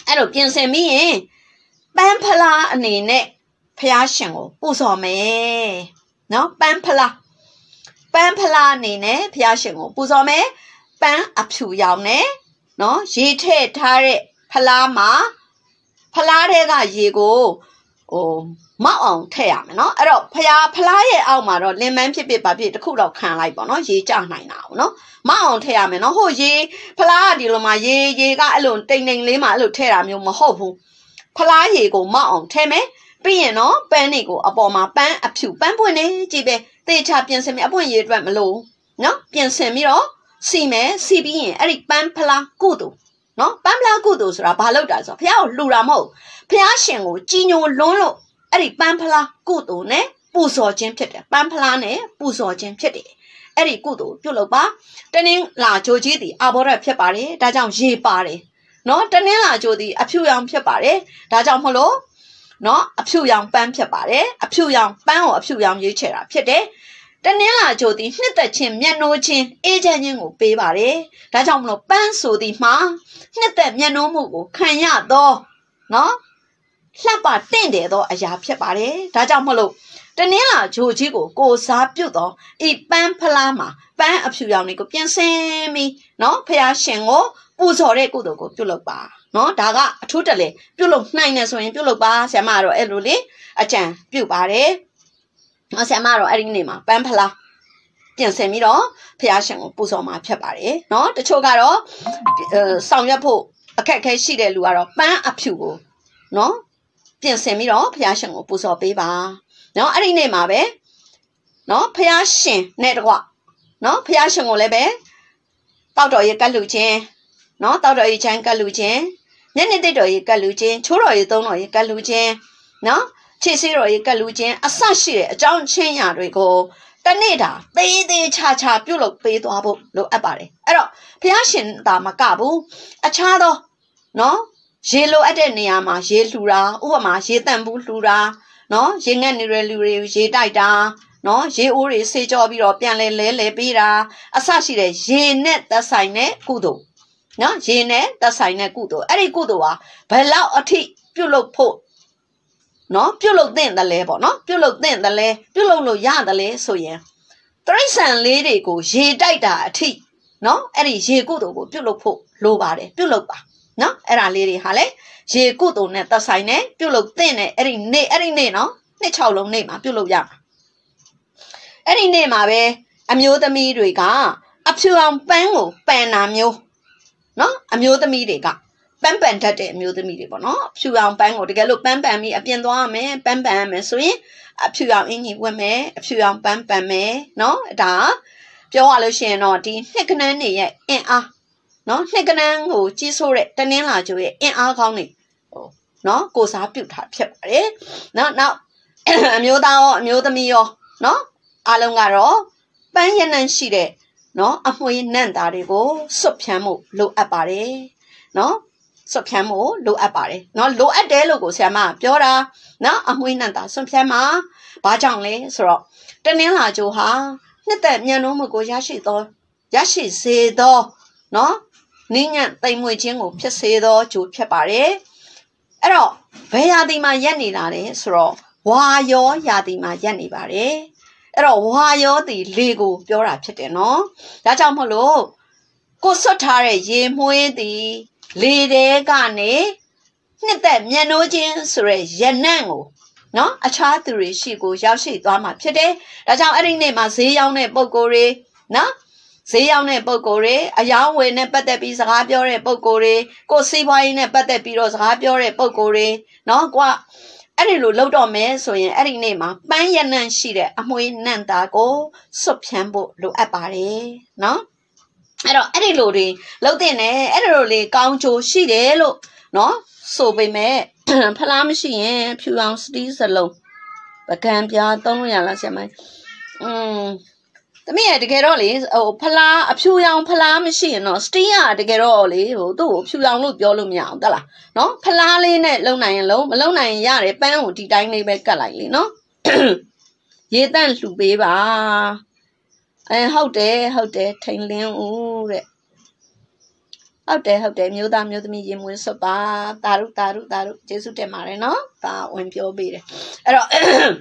အဲ့လိုပြင်ဆင်ပြီးရင်ပန်းဖလားအနေနဲ့ဖျားရှင်ကိုပူဇော်မယ်နော်ပန်းဖလားအနေနဲ့ဖျားရှင်ကိုပူဇော်မယ်ပန်းအဖြူရောင်နဲ့နော်ရေထည့်ထားတဲ့ဖလားမှာဖလားတွေကရေကိုမောက်အောင်ထည့်ရမယ်နော်အဲ့တော့ဖလားရဲ့အောက်မှာတော့လင်မန်းဖြစ်ဖြစ်ပါဖြစ်တစ်ခုတော့ခံလိုက်ပေါ့နော်ရေကျနိုင်တာပေါ့နော်မောက်အောင်ထည့်ရမယ်နော်ဟိုရေဖလားကဒီလိုမှရေကအဲ့လိုတိမ်တိမ်လေးမှအဲ့လိုထည့်တာမျိုးမဟုတ်ဘူးဖလားရေကိုမောက်အောင်ထည့်မယ်ပြီးရင်နော်ပန်းတွေကိုအပေါ်မှာပန်းအဖြူပန်းပွင့်နေကြည့်ပဲသေချာပြင်ဆင်မယ်အပွင့်ရေအတွက်မလို့နော်ပြင်ဆင်ပြီးတော့စီမယ်စီပြီးရင်အဲ့ဒီပန်းဖလားကုသိုလ်နော်ပန်းဖလားကုသိုလ်ဆိုတာဘာလို့တာဆိုဖះကိုလှူတာမဟုတ်ဖះရှင်ကိုကြီးညိုလွန်းလို့အဲ့ဒီပန်းဖလားကုသိုလ်နဲ့ပူဇော်ခြင်းဖြစ်တယ်ပန်းဖလားနဲ့ပူဇော်ခြင်းဖြစ်တယ်အဲ့ဒီကုသိုလ်ပြုလုပ်ပါတနင်္လာကြိုကြီးသည်အာဘောရဖြစ်ပါတယ်ဒါကြောင့်ရေပါတယ်နော်တနင်္လာကြိုသည်အဖြူရောင်ဖြစ်ပါတယ်ဒါကြောင့်မလို့နော်အဖြူရောင်ပန်းဖြစ်ပါတယ်အဖြူရောင်ပန်းကိုအဖြူရောင်ရွေးချယ်တာဖြစ်တယ်တနင်္လာကြိုသည်နှစ်သက်ခြင်းမျက်နှိုးခြင်းအေးချမ်းခြင်းကိုပေးပါတယ်ဒါကြောင့်မလို့ပန်းဆိုသည်မှာနှစ်သက်မျက်နှိုးမှုကိုခံရတော့နော်လှပတင့်တယ်သောအရာဖြစ်ပါတယ်ဒါကြောင့်မလို့တနင်္လာကြိုကြီးကိုစားပြုတ်တော့ဤပန်းဖလားမှာပန်းအဖြူရောင်တွေကိုပြင်ဆင်ပြီးနော်ဖះရှင်ကိုပူဇော်တဲ့ကုသိုလ်ကိုပြုလုပ်ပါနော်ဒါကအထူးတလေပြုလုပ်နိုင်နေဆိုရင်ပြုလုပ်ပါဆရာမကတော့အဲ့လိုလေအကြံပြုပါတယ်နော်ဆရာမကတော့အဲ့ဒီနေ့မှာပန်းဖလားပြင်ဆင်ပြီးတော့ဖះရှင်ကိုပူဇော်မှာဖြစ်ပါတယ်နော်တချို့ကတော့ဆောင်ရွက်ဖို့အခက်အခဲရှိတဲ့လူကတော့ပန်းအဖြူကိုနော်ပြင်ဆင်ပြီးတော့ဖះရှင်ကိုပူဇော်ပေးပါနော်အဲ့ဒီနေ့မှာပဲနော်ဖះရှင်နဲ့တကွနော်ဖះရှင်ကိုလည်းပဲတောက်တော်ရေကတ်လူချင်းနော်တောက်တော်ရေချမ်းကတ်လူချင်းညနေတိတ်တော်ရေကတ်လူချင်းချိုးတော်ရေသုံးတော်ရေကတ်လူချင်းနော်ခြေဆေးတော်ရေကတ်လူချင်းအဆရှိတဲ့အကြောင်းချင်းရာတွေကိုတနေ့တာသေးချာပြုတ်လုပ်ပေးသွားဖို့လိုအပ်ပါတယ်အဲ့တော့ဖះရှင်သာမကဘူးအခြားသောနော်ရေလိုအပ်တဲ့နေရာမှာရေလှူတာဥပမာရေတန့်ဘူးလှူတာနော်ရေငတ်နေတဲ့လူတွေရေတိုက်တာနော်ရေအိုးတွေဆေးကြောပြီးတော့ပြန်လဲပေးတာအဆရှိတဲ့ရေနဲ့သက်ဆိုင်တဲ့ကုသိုလ်နော်ရေနဲ့သက်ဆိုင်တဲ့ကုသိုလ်အဲ့ဒီကုသိုလ်ဟာဘယ်လောက်အထိပြုတ်လုပ်ဖို့နော်ပြုတ်လုပ်သင့်တယ်လဲပေါ့နော်ပြုတ်လုပ်သင့်တယ်လဲပြုတ်လုပ်လို့ရတယ်လဲဆိုရင်တရိษံလေးတွေကိုရေတိုက်တာအထိနော်အဲ့ဒီရေကုသိုလ်ကိုပြုတ်လုပ်ဖို့လိုပါတယ်ပြုတ်လုပ်ပါနော်အဲ့ဒါလေးတွေဟာလေရေကုသိုလ်နဲ့သက်ဆိုင်တဲ့ပြုတ်လုပ်သင့်တဲ့အဲ့ဒီနေ့နော်နှစ်6လုံးနေ့မှာပြုတ်လုပ်ရမှာအဲ့ဒီနေ့မှာပဲအမျိုးသမီးတွေကအဖြူအောင်ပန်းကိုပန်တာမျိုးနော်အမျိုးသမီးတွေကပန်းတတ်တဲ့အမျိုးသမီးတွေပေါ့နော်အဖြူအောင်ပန်းကိုတကယ်လို့ပန်းပြီးအပြင်သွားရမယ်ပန်းရမယ်ဆိုရင်အဖြူအောင်အင်ကြီးဝတ်မယ်အဖြူအောင်ပန်းမယ်နော်ဒါပြောရလို့ရှိရင်တော့ဒီနှစ်ကနန်းတွေရဲ့အင်အားနော်နှစ်ကနန်းကိုကြီးစိုးတဲ့တနင်္လာကြိုရဲ့အင်အားကောင်းနေနော်ကိုစားပြုတ်တာဖြစ်ပါတယ်နောက်အမျိုးသားရောအမျိုးသမီးရောနော်အားလုံးကတော့ပန်းရနံရှိတဲ့နော်အမွှေးနံ့သားတွေကိုစွတ်ဖြန်းမှုလိုအပ်ပါတယ်နော်စွတ်ဖြန်းမှုလိုအပ်ပါတယ်နော်လိုအပ်တယ်လို့ကိုဆရာမပြောတာနော်အမွှေးနံ့သားစွတ်ဖြန်းမှာဘာကြောင့်လဲဆိုတော့တနင်္လာကြိုဟာနှစ်သက်မြန်နှုံးမှုကိုရရှိစေသောနော်နင်းညံ့တိမ်မွေခြင်းကိုဖြစ်စေသောကြိုဖြစ်ပါတယ်အဲ့တော့ဘယ်ရာသီမှာရက်နေတာလဲဆိုတော့ဝါရောရာသီမှာရက်နေပါတယ်အဲ့တော့ဝါရောတီလေကိုပြောတာဖြစ်တယ်နော်ဒါကြောင့်မို့လို့ကိုဆွတ်ထားတဲ့ရေမွှေးသည်လေတဲကနေနှစ်သက်မျက်နှိုးခြင်းဆိုရယ်ရနံ့ကိုနော်အခြားသူတွေရှိကိုရောက်ရှိသွားမှာဖြစ်တယ်ဒါကြောင့်အဲ့ဒီနေ့မှာဈေးရောက်တဲ့ပုံကိုယ်တွေနော်ဈေးရောက်တဲ့ပုံကိုယ်တွေအယောင်းဝယ်နဲ့ပတ်သက်ပြီးစကားပြောတဲ့ပုံကိုယ်တွေကိုစီးပွားရေးနဲ့ပတ်သက်ပြီးတော့စကားပြောတဲ့ပုံကိုယ်တွေနော်ကွာအဲ့ဒီလိုလောက်တော့မယ်ဆိုရင်အဲ့ဒီနေ့မှာပန်းရနံ့ရှိတဲ့အမွှေးနံ့သားကိုစွတ်ဖြန်းဖို့လိုအပ်ပါတယ်နော်အဲ့တော့အဲ့ဒီလိုတွေလောက်တဲ့နဲ့အဲ့ဒီလိုလေကောင်းချိုရှိတယ်လို့နော်ဆိုပေမဲ့ဖလားမရှိရင်ဖြူအောင်စတီးစလုံးပကံပြားသုံးလို့ရလားဆရာမသမီးရတကယ်တော့လေဖလားအဖြူရောင်ဖလားမရှိရင်တော့စတီးရတကယ်တော့လေသူ့ကိုဖြူရောင်လို့ပြောလို့မရအောင်တလားနော်ဖလားလေးနဲ့လုံနိုင်ရင်လုံးမလုံနိုင်ရင်ရတယ်ပန်းကိုဒီတိုင်းလေးပဲကတ်လိုက်လေနော်ရေတန့်လှူပေးပါဟုတ်တယ်ထိန်လင်းဦးတဲ့ဟုတ်တယ်မျိုးသားမျိုးသမီးရင်ဝင်စွတ်ပါတာရုကျေးဇူးတင်ပါတယ်နော်ဒါဝင်ပြောပေးတယ်အဲ့တော့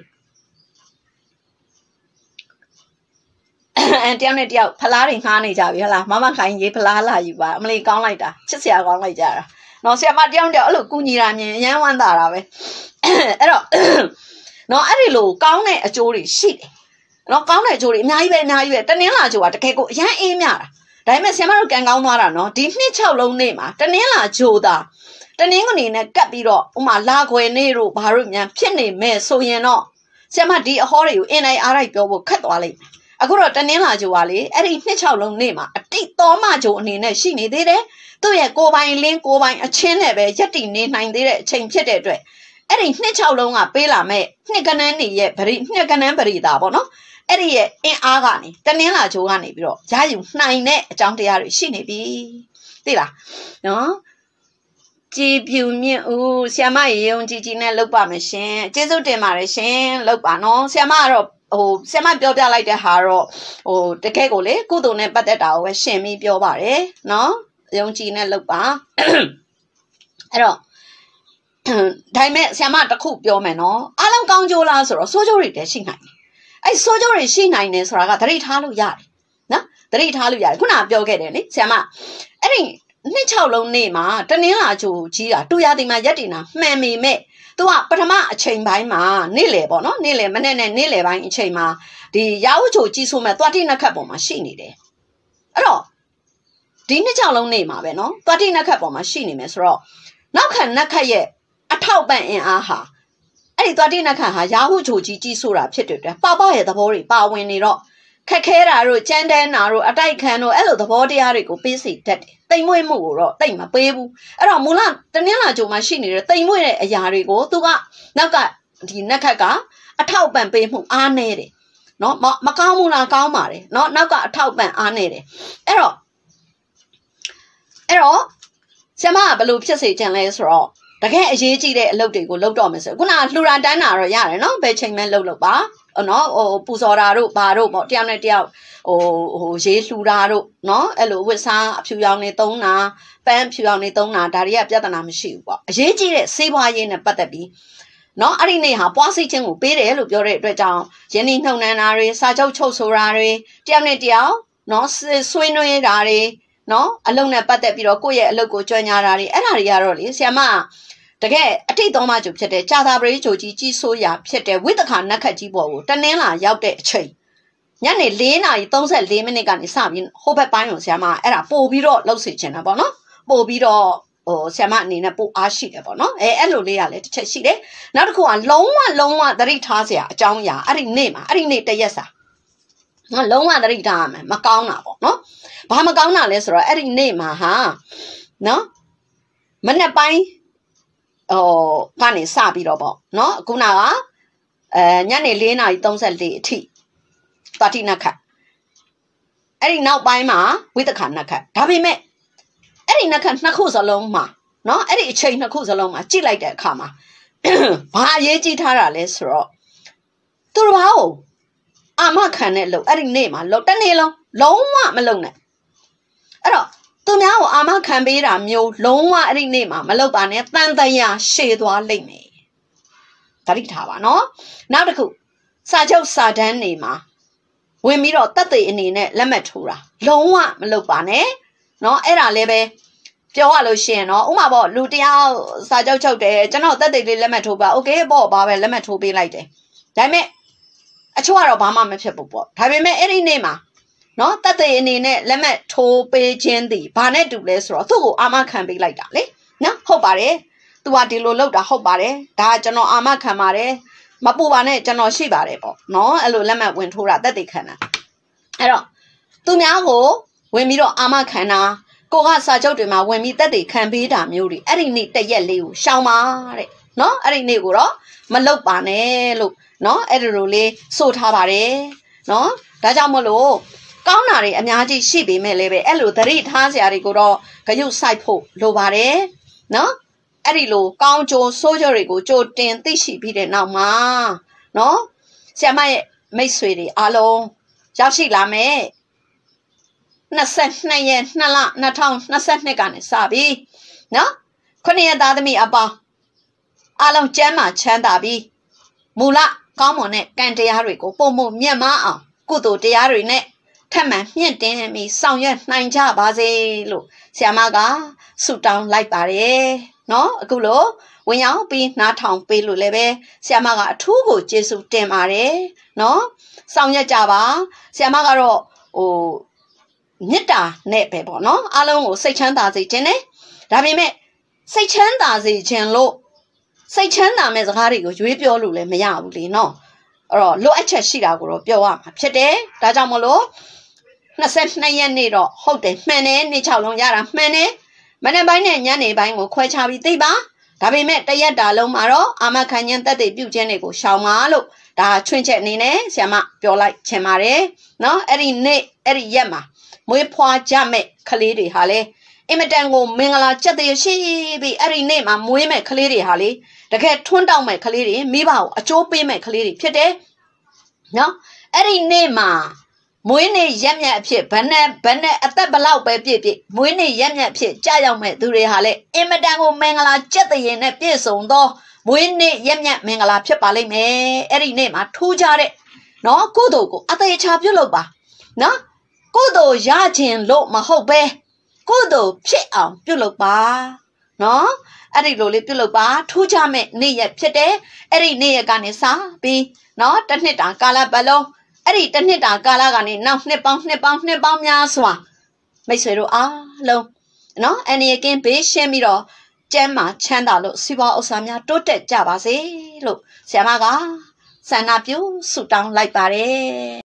တယောက်နဲ့တယောက်ဖလားတွေငှားနေကြပြီဟုတ်လားမမခိုင်ရေးဖလားလာယူပါအမလေးကောင်းလိုက်တာချစ်စရာကောင်းလိုက်ကြတာနော်ဆရာမတယောက်အဲ့လိုကူညီတာမြင်အရန်ဝမ်းသာတာပဲအဲ့တော့နော်အဲ့ဒီလိုကောင်းတဲ့အကျိုးတွေရှိတယ်နော်ကောင်းတဲ့အကျိုးတွေအများကြီးပဲတနင်္လာကျိုးကတကယ်ကိုအရန်အေးမြတာဒါပေမဲ့ဆရာမတို့ကန်ကောင်းသွားတာနော်ဒီနှစ်6လုံးနေ့မှာတနင်္လာကျိုးတာတနင်္ဂနွေနဲ့ကပ်ပြီးတော့ဥမာလာခွေနေ့တို့ဘာလို့မြန်ဖြစ်နေမဲ့ဆိုရင်တော့ဆရာမဒီအဟောတွေကိုအင်တိုင်းအားလိုက်ပြောဖို့ခက်သွားလိမ့်မယ်အခုတော့တနင်္လာကျိုးကလေအဲ့ဒီနှစ်6လုံးနေ့မှာအတိတ်တော်မကျိုးအနေနဲ့ရှိနေသေးတယ်သူ့ရဲ့ကိုယ်ပိုင်လင်းကိုယ်ပိုင်အချင်းနဲ့ပဲရက်တည်နေနိုင်သေးတဲ့အချိန်ဖြစ်တဲ့အတွက်အဲ့ဒီနှစ်6လုံးကပေးလာမဲ့နှစ်ကနန်းနေရဲ့နှစ်ကနန်းပရိသာပေါ့နော်အဲ့ဒီရဲ့အင်အားကနေတနင်္လာကျိုးကနေပြီးတော့ရယူနိုင်တဲ့အကြောင်းတရားတွေရှိနေပြီသိလားနော်ကြည်ပြူမြင့်ဦးဆ iam ရေယုံကြည်ကြည်နဲ့လုပ်ပါမယ်ရှင်ကျေးဇူးတင်ပါတယ်ရှင်လုပ်ပါနော်ဆ iam ကတော့ဆ iam ပြောပြလိုက်တဲ့ဟာတော့တကယ်ကိုလေကုသိုလ်နဲ့ပတ်သက်တာကိုပဲရှင်းပြီးပြောပါတယ်နော်ယုံကြည်နဲ့လုပ်ပါအဲ့တော့ဒါပေမဲ့ဆ iam တခုပြောမယ်နော်အားလုံးကောင်းကျိုးလားဆိုတော့စိုးကျိုးတွေတည်းရှိနိုင်တယ်အဲ့စိုးကျိုးတွေရှိနိုင်တယ်ဆိုတာကသတိထားလို့ရတယ်နော်သတိထားလို့ရတယ်ခုနကပြောခဲ့တယ်လေဆ iam အဲ့ဒီနှစ်6လုံးနေ့မှာတနင်္လာကျိုးကြီးတာတူရတိမှာရက်တင်တာမှန်ပေမဲ့သူကပထမအချိန်ပိုင်းမှာနေ့လယ်ပေါ့နော်နေ့လယ်မနေ့နဲ့နေ့လယ်ပိုင်းအချိန်မှာဒီရာဟုချိုကြီးဆိုးမဲ့သွားတိနခတ်ပေါ်မှာရှိနေတယ်အဲ့တော့ဒီနှစ်6လုံးနေ့မှာပဲနော်သွားတိနခတ်ပေါ်မှာရှိနေမယ်ဆိုတော့နောက်ခံနခတ်ရဲ့အထောက်ပံ့အင်အားဟာအဲ့ဒီသွားတိနခတ်ဟာရာဟုချိုကြီးဆိုးတာဖြစ်တဲ့အတွက်ပရဲ့သဘောတွေပါဝင်နေတော့ခက်ခဲတာတို့ကြမ်းတမ်းတာတို့အတိုက်ခံတို့အဲ့လိုသဘောတရားတွေကိုပေးစီတတ်တယ်တိမ်မွေ့မှုကိုတော့တိတ်မပေးဘူးအဲ့တော့မူလတနင်္လာကျိုးမှာရှိနေတဲ့တိမ်မွေ့တဲ့အရာတွေကိုသူကနောက်ကဒီနက်ခတ်ကအထောက်ပံ့ပေးမှုအားနေတယ်နော်မကောင်းဘူးလားကောင်းပါတယ်နော်နောက်ကအထောက်ပံ့အားနေတယ်အဲ့တော့ဆ iam ကဘယ်လိုဖြစ်စေချင်လဲဆိုတော့တကယ်အရေးကြီးတဲ့အလုပ်တွေကိုလုပ်တော့မယ်ဆိုခုနလှူတာတန်းတာတော့ရတယ်နော်ဘယ်ချိန်မှလုပ်ပါနော်ပူဇော်တာတို့ဘာတို့ပေါ့တယောက်နဲ့တယောက်ရေးလှူတာတို့နော်အဲ့လိုဝစ်စားအဖြူရောင်နေသုံးတာပန်းဖြူရောင်နေသုံးတာဒါတွေကပြဿနာမရှိဘူးပေါ့အရေးကြီးတဲ့စေးပွားရေးနဲ့ပတ်သက်ပြီးနော်အဲ့ဒီနေ့ဟာပွားစိတ်ချင်းကိုပေးတယ်လို့ပြောတဲ့အတွက်ကြောင့်ယင်းနှနှုံနှံတာတွေစာချုပ်ချုပ်ဆိုတာတွေတယောက်နဲ့တယောက်နော်ဆွေးနွေးတာတွေနော်အလုပ်နဲ့ပတ်သက်ပြီးတော့ကိုယ့်ရဲ့အလုပ်ကိုကြွညာတာတွေအဲ့ဒါတွေကတော့လေဆ iam တကယ်အတိတ်တော်မှကျုပ်ဖြစ်တဲ့ကြာသာပရိချိုကြီးကြီးဆိုးရာဖြစ်တဲ့ဝိသခာနက်ခတ်ကြီးပေါ်ကိုတနင်္လာရောက်တဲ့အချိန်ညနေ4:34မိနစ်ကနေစပြီးဟိုဘက်ပိုင်းကိုဆ iam အဲ့ဒါပို့ပြီးတော့လှုပ်စေချင်တာပေါ့နော်ပို့ပြီးတော့ဆ iam အနေနဲ့ပို့အားရှိတယ်ပေါ့နော်အဲ့လိုလေးရလဲတစ်ချက်ရှိတယ်နောက်တစ်ခုကလုံးဝသတိထားစရာအကြောင်းအရာအဲ့ဒီနေ့တရက်စာနော်လုံးဝသတိထားရမယ်မကောင်းတာပေါ့နော်ဘာမကောင်းတာလဲဆိုတော့အဲ့ဒီနေ့မှာဟာနော်မနေ့ပိုင်းကနေစပြီးတော့ပေါ့နော်ခုနကညနေ4:34အထိပါတိနခတ်အဲ့ဒီနောက်ပိုင်းမှာဝိသခာနခတ်ဒါပေမဲ့အဲ့ဒီနခတ်နှစ်ခုစလုံးမှာနော်အဲ့ဒီအချိန်နှစ်ခုစလုံးမှာကြည့်လိုက်တဲ့အခါမှာဘာအရေးကြီးထားတာလဲဆိုတော့သူတို့ဘာကိုအာမခံတဲ့လို့အဲ့ဒီနေ့မှာလို့တစ်နေ့လုံးဝမလုံနဲ့အဲ့တော့သူများကိုအာမခံပေးတာမျိုးလုံးဝအဲ့ဒီနေ့မှာမလုပ်ပါနဲ့တန်တရာရှည်သွားလိမ့်မယ်သတိထားပါနော်နောက်တစ်ခုစာချုပ်စာတမ်းတွေမှာဝင်ပြီးတော့တက်သေးအနေနဲ့လက်မှတ်ထိုးတာလုံးဝမလုပ်ပါနဲ့နော်အဲ့ဒါလည်းပဲပြောရလို့ရှိရင်နော်ဥမာပေါ့လူတယောက်စာချုပ်ချုပ်တယ်ကျွန်တော်တက်သေးလေးလက်မှတ်ထိုးပါโอเคပေါ့ဘာပဲလက်မှတ်ထိုးပေးလိုက်တယ်ဒါပေမဲ့အချို့ကတော့ဘာမှမဖြစ်ဘူးပေါ့ဒါပေမဲ့အဲ့ဒီနေ့မှာနော်တက်သေးအနေနဲ့လက်မှတ်ထိုးပေးခြင်းသည်ဘာနဲ့တူလဲဆိုတော့သူ့ကိုအာမခံပေးလိုက်တာလေနော်ဟုတ်ပါတယ်သူကဒီလိုလုပ်တာဟုတ်ပါတယ်ဒါကျွန်တော်အာမခံပါတယ်မပူပါနဲ့ကျွန်တော်ရှိပါတယ်ပေါ့နော်အဲ့လိုလက်မှတ်ဝင်ထိုးတာတက်သေးခံတာအဲ့တော့သူများကိုဝင်ပြီးတော့အာမခံတာကိုကစာချုပ်တွေမှာဝင်ပြီးတက်သေးခံပေးတာမျိုးတွေအဲ့ဒီနေ့တရက်လေးကိုရှောင်ပါတဲ့နော်အဲ့ဒီနေ့ကိုတော့မလုပ်ပါနဲ့လို့နော်အဲ့ဒီလိုလေးဆိုထားပါတယ်နော်ဒါကြောင့်မလို့ကောင်းတာတွေအများကြီးရှိပေမဲ့လည်းပဲအဲ့လိုသတိထားစရာတွေကိုတော့ဂရုစိုက်ဖို့လိုပါတယ်နော်အဲ့ဒီလိုကောင်းကျိုးဆိုးကျိုးတွေကိုကြိုတင်သိရှိပြီးတဲ့နောက်မှာနော်ဆ iam ရဲ့မိတ်ဆွေတွေအားလုံးရောက်ရှိလာမယ် 22ရက်2လ2022ကနေစပြီနော်ခုနှစ်သားသမီးအပေါင်းအားလုံးကျမ်းမာချမ်းသာပြီးမူလကောင်းမွန်တဲ့ကံတရားတွေကိုပုံမှုမြတ်မအောင်ကုသိုလ်တရားတွေနဲ့ထပ်မံမြင့်တင်ပြီးဆောင်ရွက်နိုင်ကြပါစေလို့ဆရာမကဆုတောင်းလိုက်ပါတယ်နော်အခုလိုဝင်ရောက်ပြီးနားထောင်ပေးလို့လည်းပဲဆရာမကအထူးကိုကျေးဇူးတင်ပါတယ်နော်ဆောင်ရွက်ကြပါဆရာမကတော့မေတ္တာနဲ့ပဲပေါ့နော်အားလုံးကိုစိတ်ချမ်းသာစေခြင်းနဲ့ဒါပေမဲ့စိတ်ချမ်းသာစေခြင်းလို့စိတ်ချမ်းသာမဲ့စကားတွေကိုရွေးပြောလို့လည်းမရဘူးလေနော်အဲ့တော့လိုအပ်ချက်ရှိတာကိုတော့ပြောရမှာဖြစ်တယ်ဒါကြောင့်မလို့22ရက်နေ့တော့ဟုတ်တယ်မှန်တယ်နေ့6လုံးရတာမှန်တယ်မနေ့ပိုင်းနဲ့ညနေပိုင်းကိုခွဲခြားပြီးသိပါဒါပေမဲ့တရက်တာလုံးမှာတော့အာမခံခြင်းတက်တဲ့ပြုခြင်းတွေကိုရှောင်ပါလို့ဒါချွင်းချက်အနေနဲ့ဆရာမပြောလိုက်ချင်ပါတယ်နော်အဲ့ဒီနေ့အဲ့ဒီရက်မှာမွေးဖွားကြမဲ့ကလေးတွေဟာလေအင်မတန်ကိုမင်္ဂလာကြက်တဲ့ရှိပြီးအဲ့ဒီနေ့မှာမွေးမဲ့ကလေးတွေဟာလေတကယ်ထွန်းတောက်မဲ့ကလေးတွေမိဘကိုအကျိုးပေးမဲ့ကလေးတွေဖြစ်တယ်နော်အဲ့ဒီနေ့မှာမွေးနေ့ရက်မြတ်အဖြစ်ဘယ်နဲ့အသက်ဘလောက်ပဲပြည့်မွေးနေ့ရက်မြတ်အဖြစ်ကြာရောက်မဲ့သူတွေဟာလေအင်မတန်ကိုမင်္ဂလာကြက်တဲ့ရင်နဲ့ပြည့်စုံသောမွေးနေ့ရက်မြတ်မင်္ဂလာဖြစ်ပါလိမ့်မယ်အဲ့ဒီနေ့မှာထူးခြားတဲ့နော်ကုသိုလ်ကိုအသေးချာပြုလုပ်ပါနော်ကုသိုလ်ရခြင်းလို့မဟုတ်ပဲကုသိုလ်ဖြစ်အောင်ပြုလုပ်ပါနော်အဲ့ဒီလိုလေးပြုလုပ်ပါထူးခြားမဲ့နေ့ရက်ဖြစ်တယ်အဲ့ဒီနေ့ရက်ကနေစပြီးနော်တစ်နှစ်တာကာလပတ်လုံးအဲ့ဒီတစ်နှစ်တာကာလကနေနောက်နှစ်ပေါင်းများစွာမိတ်ဆွေတို့အားလုံးနော်အန်ဒီကင်းဘေးရှင်းပြီးတော့ကျမ်းမာချမ်းသာလို့စီးပွားဥစ္စာများတိုးတက်ကြပါစေလို့ဆရာမကဆန္ဒပြုဆုတောင်းလိုက်ပါတယ်